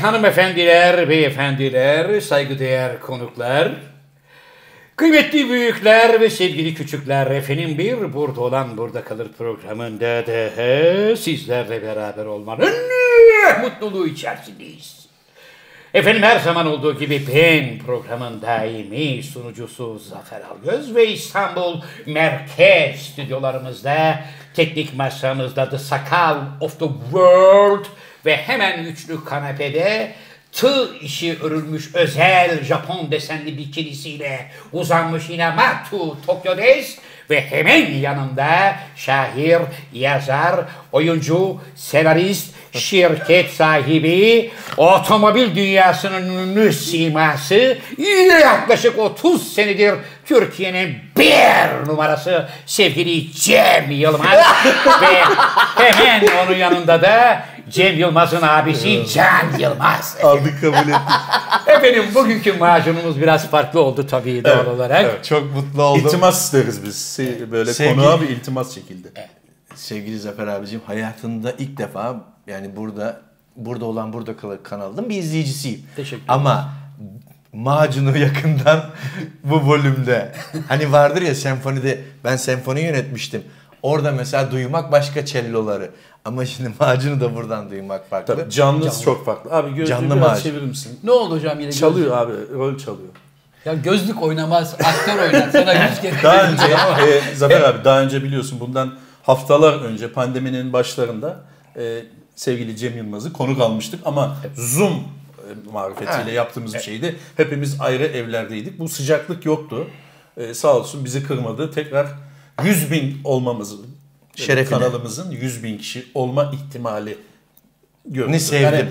hanımefendiler, beyefendiler, saygıdeğer konuklar, kıymetli büyükler ve sevgili küçükler, efendim bir Burada Olan Burada Kalır programında da sizlerle beraber olmanın mutluluğu içerisindeyiz. Efendim her zaman olduğu gibi ben programın daimi sunucusu Zafer Algöz ve İstanbul Merkez stüdyolarımızda, teknik masamızda The Sakal of the World ve hemen üçlü kanepede tığ işi örülmüş özel Japon desenli bikinisiyle uzanmış Inamatsu Tokyo'des ve hemen yanında şair, yazar, oyuncu, senarist, şirket sahibi, otomobil dünyasının ünlü siması, yaklaşık 30 senedir Türkiye'nin bir numarası sevgili Cem Yılmaz ve hemen onun yanında da Cem Yılmaz'ın abisi Can Yılmaz. Aldık, kabul ettik. Efendim bugünkü macunumuz biraz farklı oldu tabii doğal olarak. Evet, çok mutlu oldum. İltimas isteriz biz. Böyle konuğa bir iltimas çekildi. Evet. Sevgili Zafer abicim, hayatımda ilk defa yani burada olan Burada Kalır kanalının bir izleyicisiyim. Teşekkür ederim. Ama macunu yakından bu bölümde hani vardır ya senfonide, ben senfoni yönetmiştim. Orada mesela duymak başka celloları. Ama şimdi macunu da buradan duymak farklı. Tabii, canlı çok farklı. Abi gözlüğü Canlı biraz macun. çevirir misin? Ne oldu hocam yine? Çalıyor abi, rol çalıyor. Ya gözlük oynamaz, aktör oynar. Sana 100 kere. Daha önce Zafer abi, daha önce biliyorsun bundan haftalar önce pandeminin başlarında sevgili Cem Yılmaz'ı konuk almıştık ama Zoom marifetiyle yaptığımız bir şeydi. Hepimiz ayrı evlerdeydik. Bu sıcaklık yoktu. Sağ olsun bizi kırmadı. Tekrar 100.000 olmamızın, şerefine, kanalımızın 100.000 kişi olma ihtimali gördüm. Ne sevdim.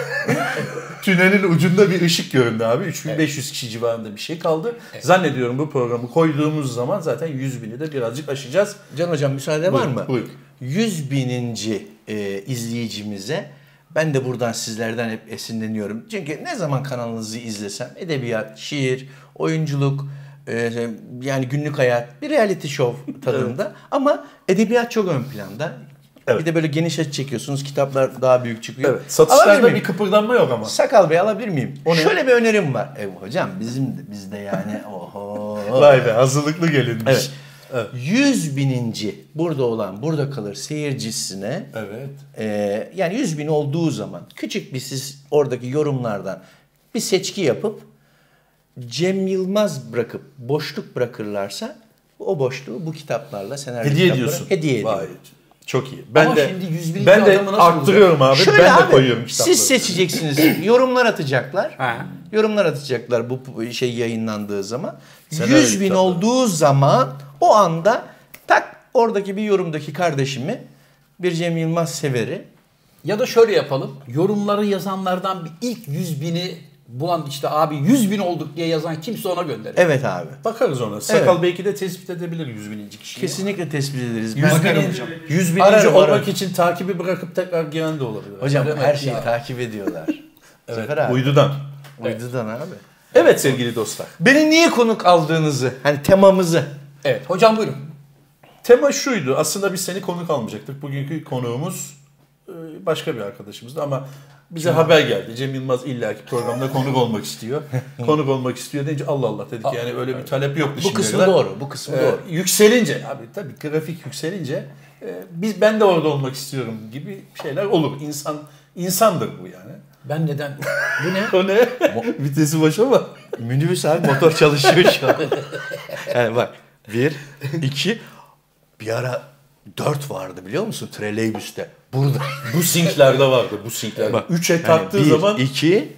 Tünelin ucunda bir ışık göründü abi. 3500 kişi civarında bir şey kaldı. Evet. Zannediyorum bu programı koyduğumuz zaman zaten 100.000'i de birazcık aşacağız. Can hocam müsaade var mı? Buyur. 100.000. izleyicimize ben de buradan sizlerden hep esinleniyorum. Çünkü ne zaman kanalınızı izlesem edebiyat, şiir, oyunculuk, yani günlük hayat, bir reality show tadında. Evet. Ama edebiyat çok ön planda. Evet. Bir de böyle geniş açı çekiyorsunuz. Kitaplar daha büyük çıkıyor. Evet. Satışlarda bir kıpırdanma yok ama. Sakal Bey alabilir miyim? Şöyle bir önerim var. Hocam bizde yani oho. Vay be, hazırlıklı gelinmiş. Evet. Evet. 100.000. Burada olan Burada Kalır seyircisine, evet. Yani 100.000 olduğu zaman küçük bir siz oradaki yorumlardan bir seçki yapıp Cem Yılmaz bırakıp boşluk bırakırlarsa o boşluğu bu kitaplarla, senaryo hediye ediyorsun. Hediye ediyorum. Vay, çok iyi. Ama şimdi 100.000. Ben de arttırıyorum abi. Şöyle ben abi, de koyuyorum kitapları. Siz seçeceksiniz. Yorumlar atacaklar. Yorumlar atacaklar bu şey yayınlandığı zaman. 100.000 olduğu zaman o anda tak oradaki bir yorumdaki kardeşimi, bir Cem Yılmaz severi. Ya da şöyle yapalım. Yorumları yazanlardan bir ilk 100.000'i bulan, işte abi 100.000 olduk diye yazan kimse ona gönderir. Evet abi. Bakarız ona. Sakal belki de tespit edebilir 100.000. kişiyi. Kesinlikle tespit ederiz. 100.000. olmak için takibi bırakıp tekrar giren de olabilir. Hocam her şeyi takip ediyorlar. Evet, uydudan. Uydudan abi. Evet sevgili dostlar. Beni niye konuk aldığınızı, hani temamızı. Evet hocam buyurun. Tema şuydu. Aslında biz seni konuk almayacaktık. Bugünkü konuğumuz başka bir arkadaşımızdı ama bize haber geldi. Cem Yılmaz illaki programda konuk olmak istiyor. Konuk olmak istiyor deyince Allah Allah dedik. Yani öyle bir talep yoktu şimdiye kadar. Bu kısmı doğru. Yükselince abi tabii grafik yükselince ben de orada olmak istiyorum gibi şeyler olur. İnsandır bu yani. Ben neden? Bu ne? O ne? Vitesi boş ama. Minibüs abi, motor çalışıyor şu an. Yani bak 1, 2, bir ara 4 vardı biliyor musun treleybüste. Burada. Bu sinklerde vardı. Bu sinklerde. 3'e taktığı zaman. 2,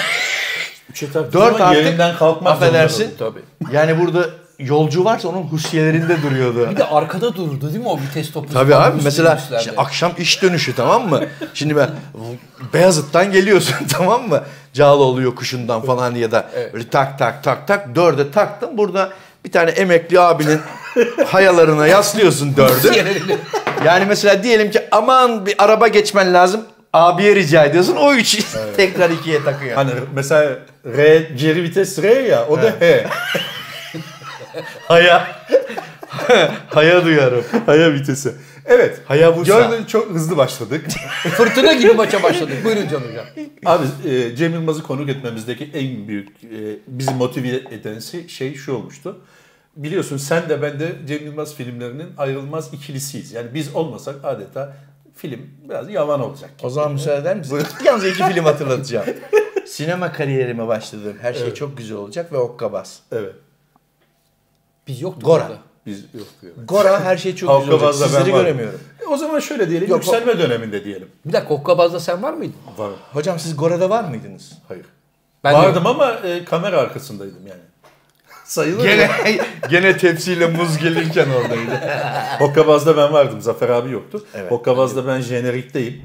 3'e taktığı 4 zaman artık yerinden kalkmak affedersin. Tabii. Yani burada yolcu varsa onun husyelerinde duruyordu. Bir de arkada dururdu değil mi o vites topu? Tabii abi mesela akşam iş dönüşü tamam mı? Şimdi ben Beyazıt'tan geliyorsun tamam mı? Cağaloğlu yokuşundan falan ya da böyle tak 4'e taktım. Burada bir tane emekli abinin hayalarına yaslıyorsun 4'ü. Yani mesela diyelim ki aman bir araba geçmen lazım. Abiye rica ediyorsun. O 3'ü tekrar 2'ye takıyor. Hani mesela geri vites R ya o da H. Haya. Haya duyarım. Haya vitesi. Evet. Hayabusa. Gördün çok hızlı başladık. Fırtına gibi maça başladık. Buyurun Can Hocam. Abi Cem Yılmaz'ı konuk etmemizdeki en büyük bizi motive eden şey şu olmuştu. Biliyorsun sen de ben de Cem Yılmaz filmlerinin ayrılmaz ikilisiyiz. Yani biz olmasak adeta film biraz yavan olacak. O zaman müsaade eder misin? Yalnız 2 film hatırlatacağım. Sinema kariyerime başladım. Her şey çok güzel olacak ve Hokkabaz. Evet. Biz yoktuk Gora. orada. Biz yok. Gora her şey çok güzel olacak. Hokkabaz'da ben Sizleri varım. göremiyorum. O zaman şöyle diyelim. Yok, yükselme döneminde diyelim. Bir dakika Hokkabaz'da sen var mıydın? Var. Hocam siz Gora'da var mıydınız? Hayır. Ben Vardım ama kamera arkasındaydım yani. Sayılır mı? Gene tepsiyle muz gelirken oradaydı. Hokkabaz'da ben vardım. Zafer abi yoktu. Evet. Hokkabaz'da ben jenerikteyim.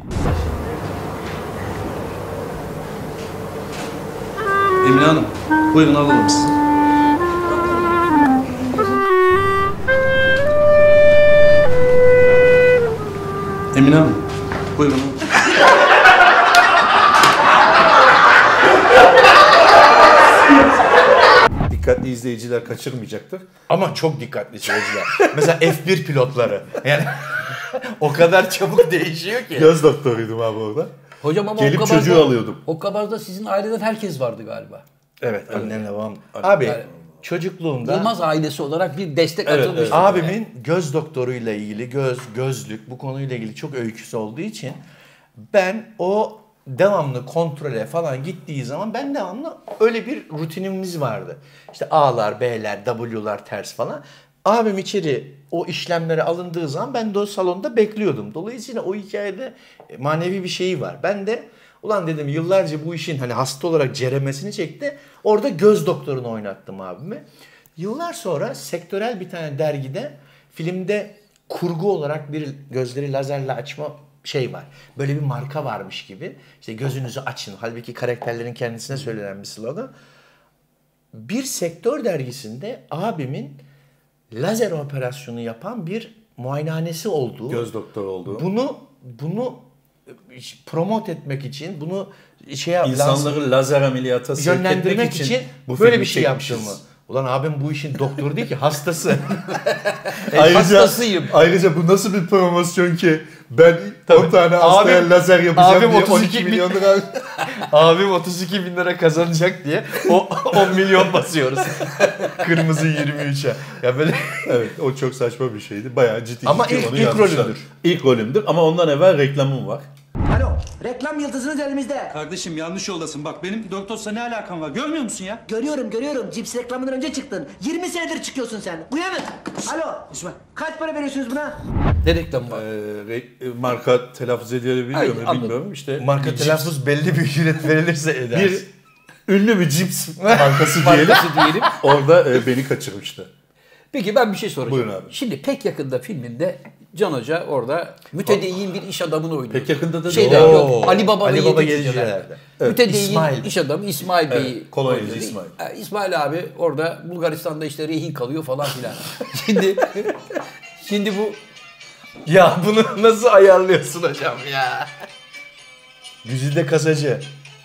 Emine Hanım, buyurun alalım sizi. Emine Hanım, buyurun. Dikkatli izleyiciler kaçırmayacaktır. Ama çok dikkatli seyirciler. Mesela F1 pilotları. Yani o kadar çabuk değişiyor ki. Göz doktoruydum abi orada. Hocam ama Gelip Hokkabaz'da, çocuğu alıyordum. Hokkabaz'da sizin aileden herkes vardı galiba. Evet, annemle babam. Abi çocukluğumda Yılmaz ailesi olarak bir destek Evet, atılmış. evet. abimin göz doktoruyla ilgili, gözlük bu konuyla ilgili çok öyküsü olduğu için ben o devamlı kontrole falan gittiği zaman ben devamlı öyle bir rutinimiz vardı. İşte A'lar, B'ler, W'lar ters falan. Abim içeri o işlemlere alındığı zaman ben de o salonda bekliyordum. Dolayısıyla o hikayede manevi bir şeyi var. Ben de ulan dedim yıllarca bu işin hani hasta olarak ceremesini çekti. Orada göz doktorunu oynattım abime. Yıllar sonra sektörel bir tane dergide filmde kurgu olarak bir gözleri lazerle açma şey var. Böyle bir marka varmış gibi. İşte gözünüzü açın. Halbuki karakterlerin kendisine söylenen bir slogan. Bir sektör dergisinde abimin lazer operasyonu yapan bir muayenehanesi olduğu. Göz doktoru olduğu. Bunu promote etmek için, bunu İnsanları lazer ameliyata sevk yönlendirmek etmek için bu böyle filmi bir şey çekmişiz. yaptım mı? Ulan abim bu işin doktoru değil ki hastası. Hastasıyım. Ayrıca bu nasıl bir promosyon ki ben 10 tane hastaya Abim- lazer yapacağım abim diye 32 12 milyon lira. Abim 32 bin lira kazanacak diye o 10 milyon basıyoruz. Kırmızı 23'e. Ya böyle Evet, o çok saçma bir şeydi. Bayağı ciddi. Ama ciddi ilk onu yazmışlar. rolümdür. İlk rolümdür ama ondan evvel reklamım var. Alo, reklam yıldızınız elimizde. Kardeşim yanlış yoldasın. Bak benim Dörtos'la ne alakam var? Görmüyor musun ya? Görüyorum. Cips reklamından önce çıktın. 20 senedir çıkıyorsun sen. Uyanın. Alo, İsmail. kaç para veriyorsunuz buna? Ne reklamı var? Marka telaffuz edilebiliyor Hayır, mu anladım. bilmiyorum. İşte marka bir telaffuz belli bir ücret verilirse eder. bir ünlü bir cips markası diyelim. Markası diyelim. Orada beni kaçırmıştı. Peki ben bir şey soracağım. Buyurun abi. Şimdi pek yakında filminde Can Hoca orada mütedeyyin bir iş adamını oynuyor. Pek yakında da Şeyde Oo. yok. Ali Baba Ali ve Baba Yedi Cüceler. Geliciler'de. Mütedeyyin İsmail. iş adamı İsmail Bey'i Evet, kolonyacı oynuyor. İsmail. İsmail abi orada Bulgaristan'da işte rehin kalıyor falan filan. şimdi bu Ya bunu nasıl ayarlıyorsun hocam ya? Güzide kasacı.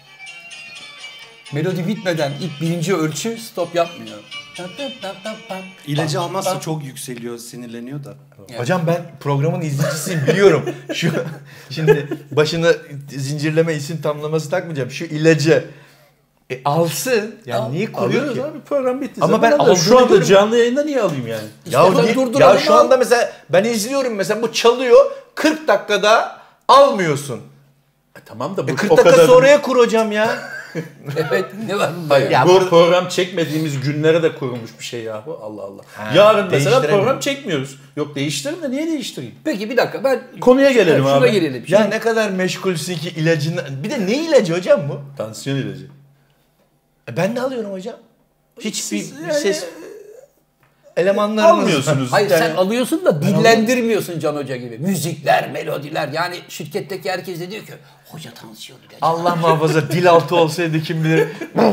melodi bitmeden ilk birinci ölçü stop yapmıyor. İlacı almazsa çok yükseliyor, sinirleniyor da. Hocam ben programın izleyicisiyim biliyorum. Şimdi başına zincirleme isim tamlaması takmayacağım. Şu ilacı alsın. Yani niye kuruyor Alıyoruz ki? abi program bitti. Ama Zaten ben de şu aldığını anda görüyorum. canlı yayında niye alayım yani? Ya, İstersen ya durduralım şu al. anda mesela ben izliyorum mesela bu çalıyor 40 dakikada almıyorsun. Tamam da bu 40 o dakika kadar sonraya kur hocam ya. Evet ne var bunda ya? Ya bu burada- program çekmediğimiz günlere de kurulmuş bir şey yahu. Allah Allah. Ha, Yarın mesela değiştiremiyorum. program çekmiyoruz. Yok değiştirin de niye değiştireyim? Peki bir dakika ben Konuya gelelim şuna abi. gelelim. Ya Şimdi ne kadar meşgulsün ki ilacını. Bir de ne ilacı hocam bu? Tansiyon ilacı. Ben de alıyorum hocam. Hiçbir Siz bir ses elemanlarınız. Almıyorsunuz. hayır Yani sen alıyorsun da dillendirmiyorsun Can Hoca gibi. Müzikler, melodiler yani şirketteki herkes de diyor ki hoca tansiyon ilacı. Allah muhafaza dil altı olsaydı kim bilir.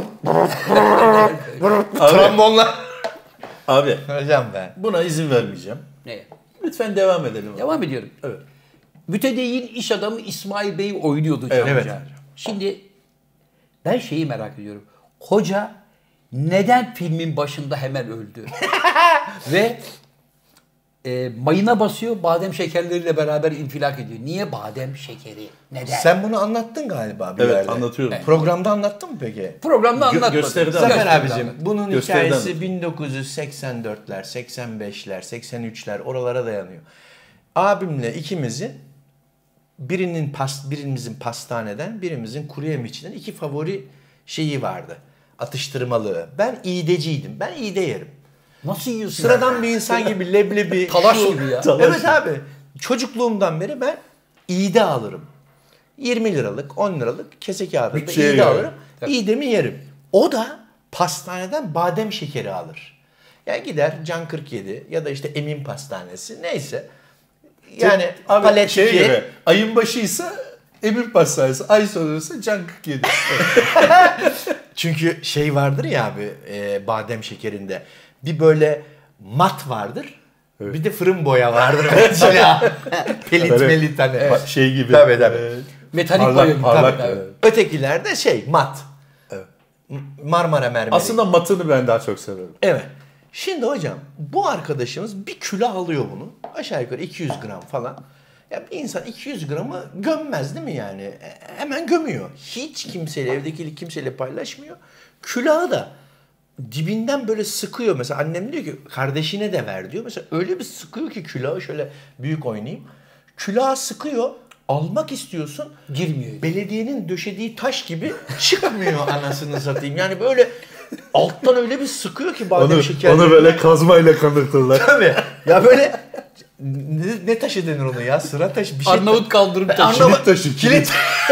Trombonla. Abi Hocam ben. buna izin vermeyeceğim. Ne? Lütfen devam edelim. abi. Devam ediyorum. Evet. Mütedeyyin iş adamı İsmail Bey oynuyordu Can Evet. Hoca. Şimdi ben şeyi merak ediyorum. Hoca neden filmin başında hemen öldü? Ve mayına basıyor, badem şekerleriyle beraber infilak ediyor. Niye badem şekeri? Neden? Sen bunu anlattın galiba bir Evet, yerde. anlatıyorum. Programda anlattın mı peki? Programda anlatmadım. gösteride Zafer Gösteride abicim anlatmadım. bunun Gösteriden hikayesi 1984'ler, 85'ler, 83'ler oralara dayanıyor. Abimle ikimizin birimizin pastaneden, birimizin kuru yemişçiden iki favori şeyi vardı. Atıştırmalığı. Ben iğdeciydim. Ben iğde yerim. Nasıl yiyorsun? Sıradan bir insan gibi leblebi. Talaş şu- gibi ya. Evet abi. Çocukluğumdan beri ben iğde alırım. 20 liralık, 10 liralık kese kağıdında Bütçeye iğde göre. alırım. İğdemi yerim. O da pastaneden badem şekeri alır. Yani gider Can 47 ya da işte Emin Pastanesi neyse. Yani Abi palet şey iki- gibi, ayın başıysa Emin Pastanesi, ay sonuysa Can 47. Çünkü şey vardır ya abi badem şekerinde bir böyle mat vardır. Bir de fırın boya vardır mesela. Pelit Böyle, melit hani. Şey gibi. Tabii, tabii. Metanik Parlak, boya. parlak. Tabii, Evet. Ötekilerde şey mat. Evet. Marmara mermeri. Aslında matını ben daha çok severim. Evet. Şimdi hocam bu arkadaşımız bir kilo alıyor bunu. Aşağı yukarı 200 gram falan. Ya bir insan 200 gramı gömmez değil mi yani? Hemen gömüyor. Hiç kimseyle, evdeki kimseyle paylaşmıyor. Külahı da dibinden böyle sıkıyor. Mesela annem diyor ki kardeşine de ver diyor. Mesela öyle bir sıkıyor ki külahı şöyle büyük oynayayım. Külahı sıkıyor. Almak istiyorsun. Girmiyor. Belediyenin döşediği taş gibi çıkmıyor anasını satayım. Yani böyle alttan öyle bir sıkıyor ki badem şekerleri. Onu böyle kazmayla kanırtırlar. Tabii. Ya böyle ne taşı denir ona ya? Sıra taşı bir şey. Arnavut kaldırım taşı. Kilit taşı, Kilit.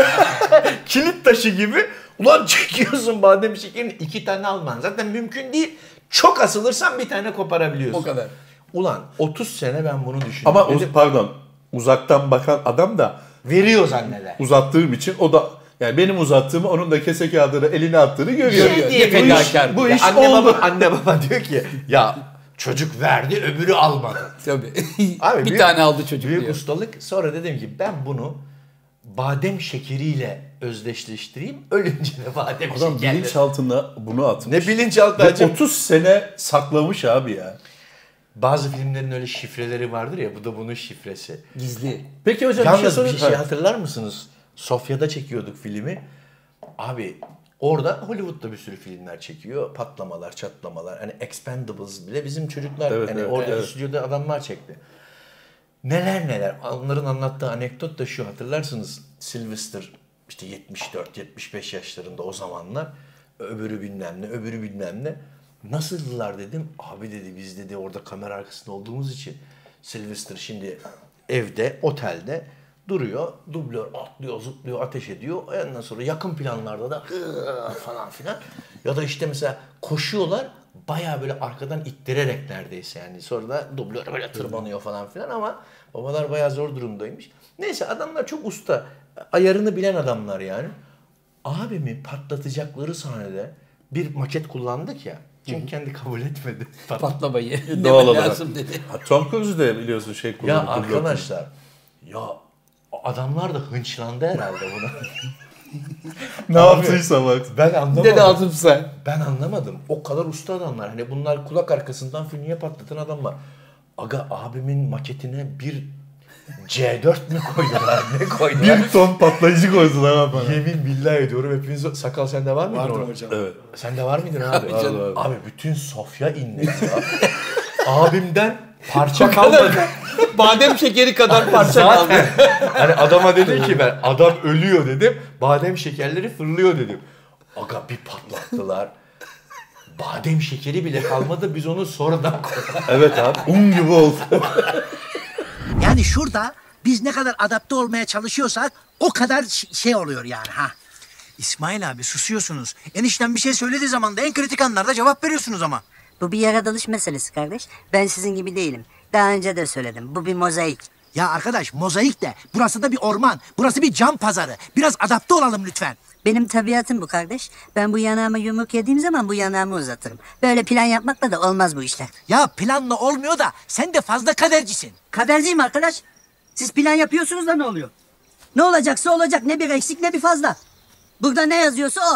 Kilit taşı gibi. Ulan çekiyorsun badem şekerini 2 tane alman. Zaten mümkün değil. Çok asılırsan bir tane koparabiliyorsun. O kadar. Ulan 30 sene ben bunu düşündüm. Ama Dedim, pardon, uzaktan bakan adam da veriyor zanneder. uzattığım için o da yani benim uzattığımı onun da kese kağıdını eline attığını görüyor. Şey diye bu iş, fedakar. bu Ya iş anne oldu. baba diyor ki ya çocuk verdi öbürü almadı. Tabii. Abi bir büyük- tane aldı çocuk Büyük diyor. ustalık. Sonra dedim ki ben bunu badem şekeriyle özdeşleştireyim. Ölünce de badem Adam şekerle. bilinçaltına bunu atmış. Ne bilinçaltı Ve acaba? 30 sene saklamış abi ya. Bazı filmlerin öyle şifreleri vardır ya. Bu da bunun şifresi. Gizli. Peki hocam Yalnız bir sorayım. şey Ha. hatırlar mısınız? Sofya'da çekiyorduk filmi. Abi orada Hollywood'da bir sürü filmler çekiyor. Patlamalar, çatlamalar. Hani Expendables bile bizim çocuklar Evet, hani evet, orada evet. stüdyoda adamlar çekti. Neler neler. Onların anlattığı anekdot da şu, hatırlarsınız. Sylvester işte 74-75 yaşlarında o zamanlar. Öbürü bilmem ne, öbürü bilmem ne. Nasıldılar dedim. Abi dedi biz dedi orada kamera arkasında olduğumuz için Sylvester şimdi evde, otelde duruyor. Dublör atlıyor, zıplıyor, ateş ediyor. Ondan sonra yakın planlarda da falan filan. Ya da işte mesela koşuyorlar. Bayağı böyle arkadan ittirerek neredeyse yani. Sonra da dublör böyle tırmanıyor falan filan ama babalar bayağı zor durumdaymış. Neyse adamlar çok usta. Ayarını bilen adamlar yani. Abimi patlatacakları sahnede bir maket kullandık ya. Çünkü kendi kabul etmedi. Patlamayı. Doğal Demen olarak. lazım dedi. Ha, Tom Cruise de biliyorsun şey Ya kullanıyor. arkadaşlar ya adamlar da hınçlandı herhalde buna. Ne yaptıysa bak. Ben anlamadım. Ne lazımsa. Ben anlamadım. O kadar usta adamlar. Hani bunlar kulak arkasından fünye patlatan adamlar. Aga abimin maketine bir C4 mü koydular? Ne koydular? Bir ton patlayıcı koydular abi bana. Yemin billahi ediyorum hepiniz sakal sende var mıydı? Vardır orada? hocam. Evet. Sende var mıydın abi? Vardı abi. Abi bütün Sofya inledi ya. Abimden parça kalmadı. Badem şekeri kadar parça kaldı. Zaten hani adama dedim ki ben adam ölüyor dedim. Badem şekerleri fırlıyor dedim. Aga bir patlattılar. Badem şekeri bile kalmadı biz onu sonradan koyduk. Evet abi. Un gibi oldu. Yani şurada biz ne kadar adapte olmaya çalışıyorsak o kadar şey oluyor yani ha. İsmail abi susuyorsunuz. Enişten bir şey söylediği zaman da en kritik anlarda cevap veriyorsunuz ama. Bu bir yaratılış meselesi kardeş. Ben sizin gibi değilim. Daha önce de söyledim. Bu bir mozaik. Ya arkadaş mozaik de burası da bir orman. Burası bir cam pazarı. Biraz adapte olalım lütfen. Benim tabiatım bu kardeş. Ben bu yanağıma yumruk yediğim zaman bu yanağımı uzatırım. Böyle plan yapmakla da olmaz bu işler. Ya planla olmuyor da sen de fazla kadercisin. Kaderciyim arkadaş. Siz plan yapıyorsunuz da ne oluyor? Ne olacaksa olacak. Ne bir eksik ne bir fazla. Burada ne yazıyorsa o.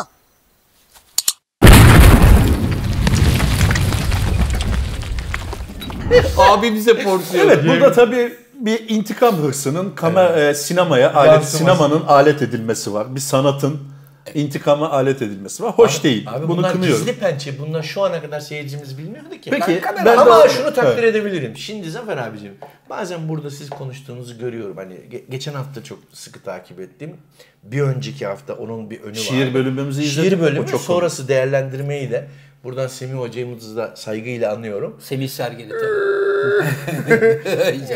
Abimize porsiyon. Evet, burada tabii bir intikam hırsının sinemaya sinemanın alet edilmesi var. Bir sanatın intikama alet edilmesi var. Hoş değil. Abi Bunu bunlar kınıyorum. gizli pençe. Bunlar şu ana kadar seyircimiz bilmiyordu ki. Peki, Ama de- şunu takdir Evet. edebilirim. Şimdi Zafer abicim, bazen burada siz konuştuğunuzu görüyorum. Hani geçen hafta çok sıkı takip ettim. Bir önceki hafta onun bir önü var. Şiir bölümümüzü izledim. Şiir bölümü, O çok sonrası değerlendirmeyi de buradan Semih hocamızı da saygıyla anıyorum. Semih Sergili tabii.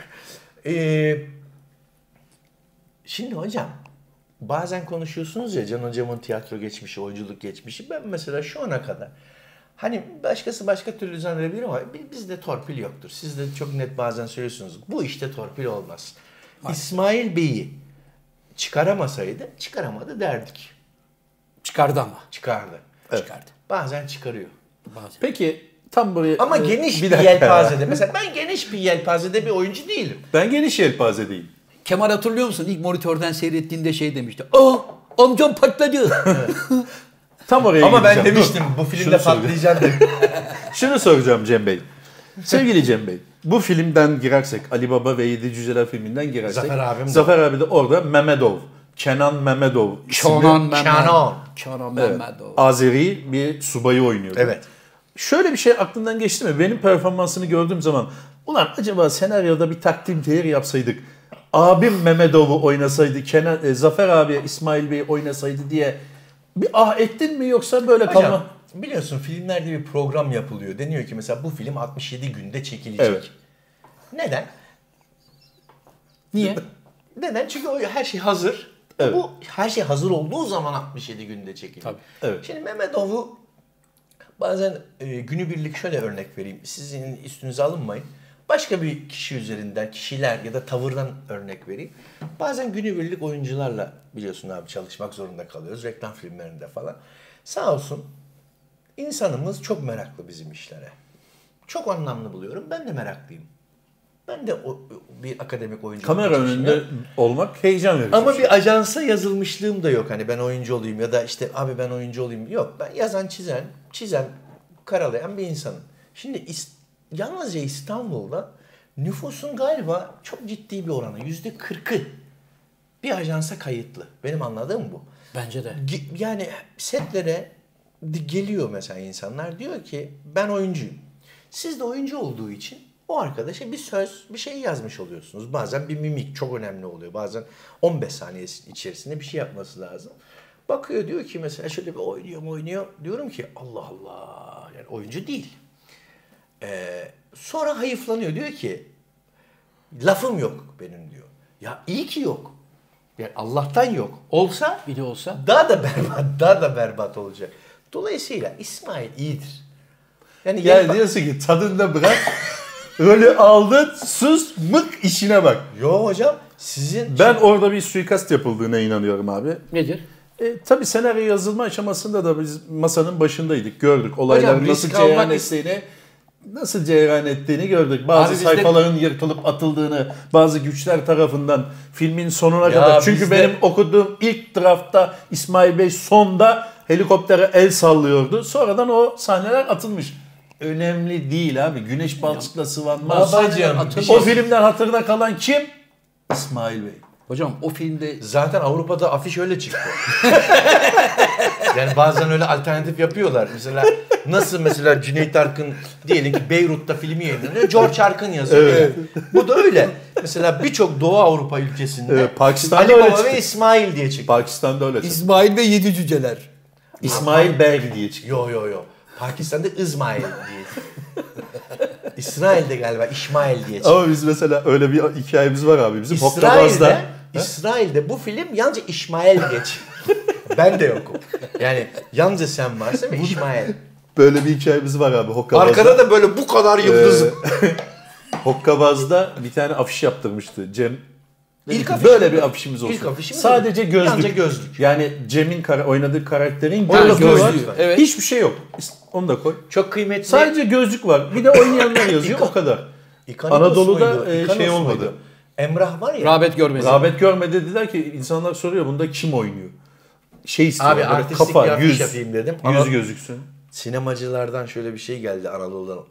Şimdi hocam, bazen konuşuyorsunuz ya Can hocamın tiyatro geçmişi, oyunculuk geçmişi. Ben mesela şu ana kadar, hani başkası başka türlü zannedebilir ama bizde torpil yoktur. Siz de çok net bazen söylüyorsunuz. Bu işte torpil olmaz. İsmail Bey'i çıkaramasaydı, çıkaramadı derdik. Çıkardı ama. Çıkardı. Çıkardı. Bazen çıkarıyor. Bazen. Peki tam buraya... Ama geniş bir dakika. yelpazede. Mesela ben geniş bir yelpazede bir oyuncu değilim. Ben geniş yelpaze değil. Kemal hatırlıyor musun? İlk monitörden seyrettiğinde şey demişti. Aa, amcam patladı. Tam oraya Ama ben gideceğim. demiştim Dur. bu filmde Şunu soracağım. patlayacağım dedim. Şunu soracağım Cem Bey. Sevgili Cem Bey, bu filmden girersek, Ali Baba ve Yedi Cüceler filminden girersek, Zafer abim de. Zafer abi de orada Mehmedov, Kenan Mehmedov isimli Kenan Mehmedov. Azeri bir subayı oynuyordu. Evet. Şöyle bir şey aklından geçti mi? Benim performansını gördüğüm zaman, ulan acaba senaryoda bir takdim tehir yapsaydık, abim Mehmedov'u oynasaydı, Zafer abi İsmail Bey oynasaydı diye bir ettin mi, yoksa böyle Hocam, kalma? biliyorsun filmlerde bir program yapılıyor. Deniyor ki mesela bu film 67 günde çekilecek. Evet. Neden? Niye? Neden? Çünkü her şey hazır. Evet. Bu her şey hazır olduğu zaman 67 günde çekilir. Tabii. Evet. Şimdi Mehmedov'u bazen günübirlik şöyle örnek vereyim. Sizin üstünüze alınmayın. Başka bir kişi üzerinden, kişiler ya da tavırdan örnek vereyim. Bazen günübirlik oyuncularla biliyorsun abi çalışmak zorunda kalıyoruz. Reklam filmlerinde falan. Sağ olsun insanımız çok meraklı bizim işlere. Çok anlamlı buluyorum. Ben de meraklıyım. Ben de bir akademik oyuncu. Kamera önünde olmak heyecan verici. Ama bir ajansa yazılmışlığım da yok. Hani ben oyuncu olayım ya da işte abi ben oyuncu olayım. Yok, ben yazan, çizen, karalayan bir insanım. Şimdi yalnızca İstanbul'da nüfusun galiba çok ciddi bir oranı. %40'ı bir ajansa kayıtlı. Benim anladığım bu. Bence de. Yani setlere geliyor mesela insanlar, diyor ki ben oyuncuyum. Siz de oyuncu olduğu için o arkadaşa bir söz, bir şey yazmış oluyorsunuz. Bazen bir mimik çok önemli oluyor. Bazen 15 saniye içerisinde bir şey yapması lazım. Bakıyor, diyor ki mesela şöyle bir oynuyor. Diyorum ki Allah Allah, yani oyuncu değil. Sonra hayıflanıyor. Diyor ki lafım yok benim diyor. Ya iyi ki yok. Yani Allah'tan yok. Olsa Bir de olsa. daha da berbat olacak. Dolayısıyla İsmail iyidir. Yani Yani diyorsun ki tadında bırak, rolü aldın, sus, mık, işine bak. Yo hocam, sizin Ben orada bir suikast yapıldığına inanıyorum abi. Nedir? Tabii senaryo yazılma aşamasında da biz masanın başındaydık, gördük. Olayların Hocam, nasıl risk almak cereyan ettiğini gördük. Bazı Abi bizde- sayfaların yırtılıp atıldığını, bazı güçler tarafından filmin sonuna kadar. Çünkü bizde- benim okuduğum ilk draftta İsmail Bey sonda helikoptere el sallıyordu. Sonradan o sahneler atılmış. Önemli değil abi. Güneş balçıkla sıvanmaz. Babacığım, O filmden hatırına kalan kim? İsmail Bey. Hocam o filmde zaten Avrupa'da afiş öyle çıktı. Yani bazen öyle alternatif yapıyorlar. Mesela Cüneyt Arkın diyelim ki Beyrut'ta filmi yayınlanıyor. George Arkın yazıyor. Evet. Bu da öyle. Mesela birçok Doğu Avrupa ülkesinde Evet, Pakistan'da Ali öyle Baba çıktı. ve İsmail diye çıktı. Pakistan'da öyle. İsmail ve Yedi Cüceler. İsmail Bey diye çıktı. Yo. Pakistan'da İsmail diye çıktı. İsrail'de galiba İsmail diye çıktı. Ama biz mesela öyle bir hikayemiz var abi. Bizim Hokkabaz'da. İsrail'de bu film yalnızca İsmail diye çıktı. Ben de yokum. Yani yalnızca sen varsın ve İsmail. Böyle bir hikayemiz var abi Hokkabaz'da. Arkada da böyle bu kadar yıldız. Hokkabaz'da bir tane afiş yaptırmıştı Cem. İlk afiş böyle mi? bir afişimiz olsun. İlk afişimiz Sadece mi? gözlük. Yalnızca gözlük. Yani Cem'in oynadığı karakterin Gözlüğü gözlüğü var. var. Evet. Hiçbir şey yok. Onu da koy. Çok kıymetli. Sadece gözlük var. Bir de oynayanlar yazıyor o kadar. İkanikos Anadolu'da muydu? İkanos şey olmadı. muydu? Emrah var ya. Rağbet görmesi. Rağbet görmedi, dediler ki insanlar soruyor bunda kim oynuyor? Şey istiyor. Abi böyle artistik bir afiş yapayım dedim. Yüz gözüksün. Sinemacılardan şöyle bir şey geldi Anadolu'dan.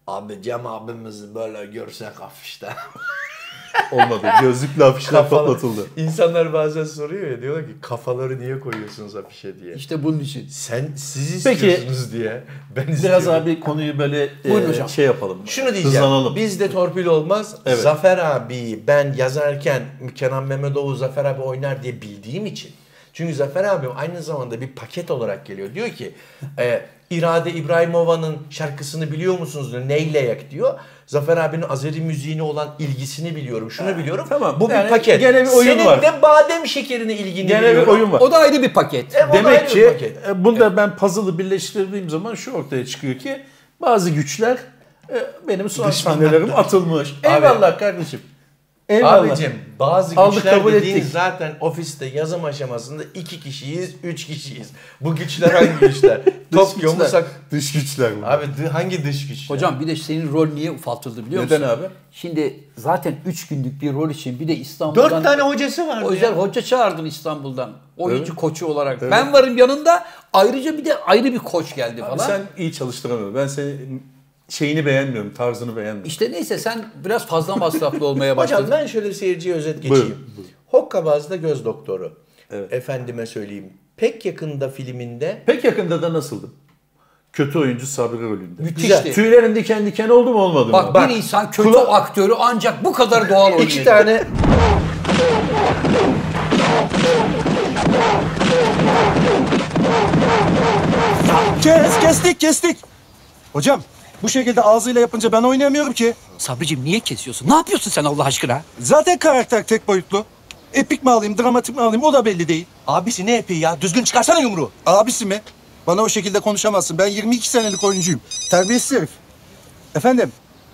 Abi Cem abimizi böyle görsek afişte. Olmadı. Gözlüklü afişler patlatıldı. İnsanlar bazen soruyor ya, diyorlar ki kafaları niye koyuyorsunuz afişe diye. İşte bunun için. Siz Peki, istiyorsunuz diye. Ben Biraz istiyorum. abi konuyu böyle şey yapalım. Şunu diyeceğim. Hızlanalım. Bizde torpil olmaz. Evet. Zafer abi ben yazarken Kenan Mehmetoğlu Zafer abi oynar diye bildiğim için. Çünkü Zafer abi aynı zamanda bir paket olarak geliyor. Diyor ki İrade İbrahimova'nın şarkısını biliyor musunuz diyor. Neyleyak diyor. Zafer abinin Azeri müziğine olan ilgisini biliyorum. Şunu biliyorum. Tamam. Bu Yani bir paket. gene bir oyun Senin var. de badem şekerine ilgini Gene biliyorum. bir oyun var. O da ayrı bir paket. O da ayrı Demek bir ki paket. bunda ben puzzle'ı birleştirdiğim zaman şu ortaya çıkıyor ki bazı güçler benim son sahnelerim atılmış. Eyvallah kardeşim. Eyvallah. Abicim bazı Aldık, güçler kabul dediğin ettik. zaten ofiste yazım aşamasında 2 kişiyiz, 3 kişiyiz. Bu güçler hangi güçler? Tokyo Musak. Dış güçler bu. Abi hangi dış güçler? Hocam bir de senin rol niye ufaltıldı biliyor musun? Neden abi? Şimdi zaten 3 günlük bir rol için bir de İstanbul'dan... 4 tane hocası vardı O yüzden ya. hoca çağırdın İstanbul'dan. Oyuncu koçu olarak. Ben varım yanında. Ayrıca bir de ayrı bir koç geldi falan. Abi sen iyi çalıştıramıyorsun. Ben senin şeyini beğenmiyorum, tarzını beğenmiyorum. İşte neyse sen biraz fazla masraflı olmaya başladın. Hocam ben şöyle seyirciye özet geçeyim. Buyurun. Hokkabaz'da göz doktoru. Evet. Efendime söyleyeyim. Pek yakında filminde Pek yakında da nasıldı? Kötü oyuncu Sabri rolünde. Müthişti. Tüylerin diken diken oldu mu olmadı mı? Bak bir insan kötü aktörü ancak bu kadar doğal oynayabilir. 2 tane Kestik. Hocam bu şekilde ağzıyla yapınca ben oynayamıyorum ki. Sabricim niye kesiyorsun? Ne yapıyorsun sen Allah aşkına? Zaten karakter tek boyutlu. Epik mi alayım, dramatik mi alayım o da belli değil. Abisi ne epiği ya? Düzgün çıkarsana yumruğu. Abisi mi? Bana o şekilde konuşamazsın. Ben 22 senelik oyuncuyum. Terbiyesiz herif. Efendim?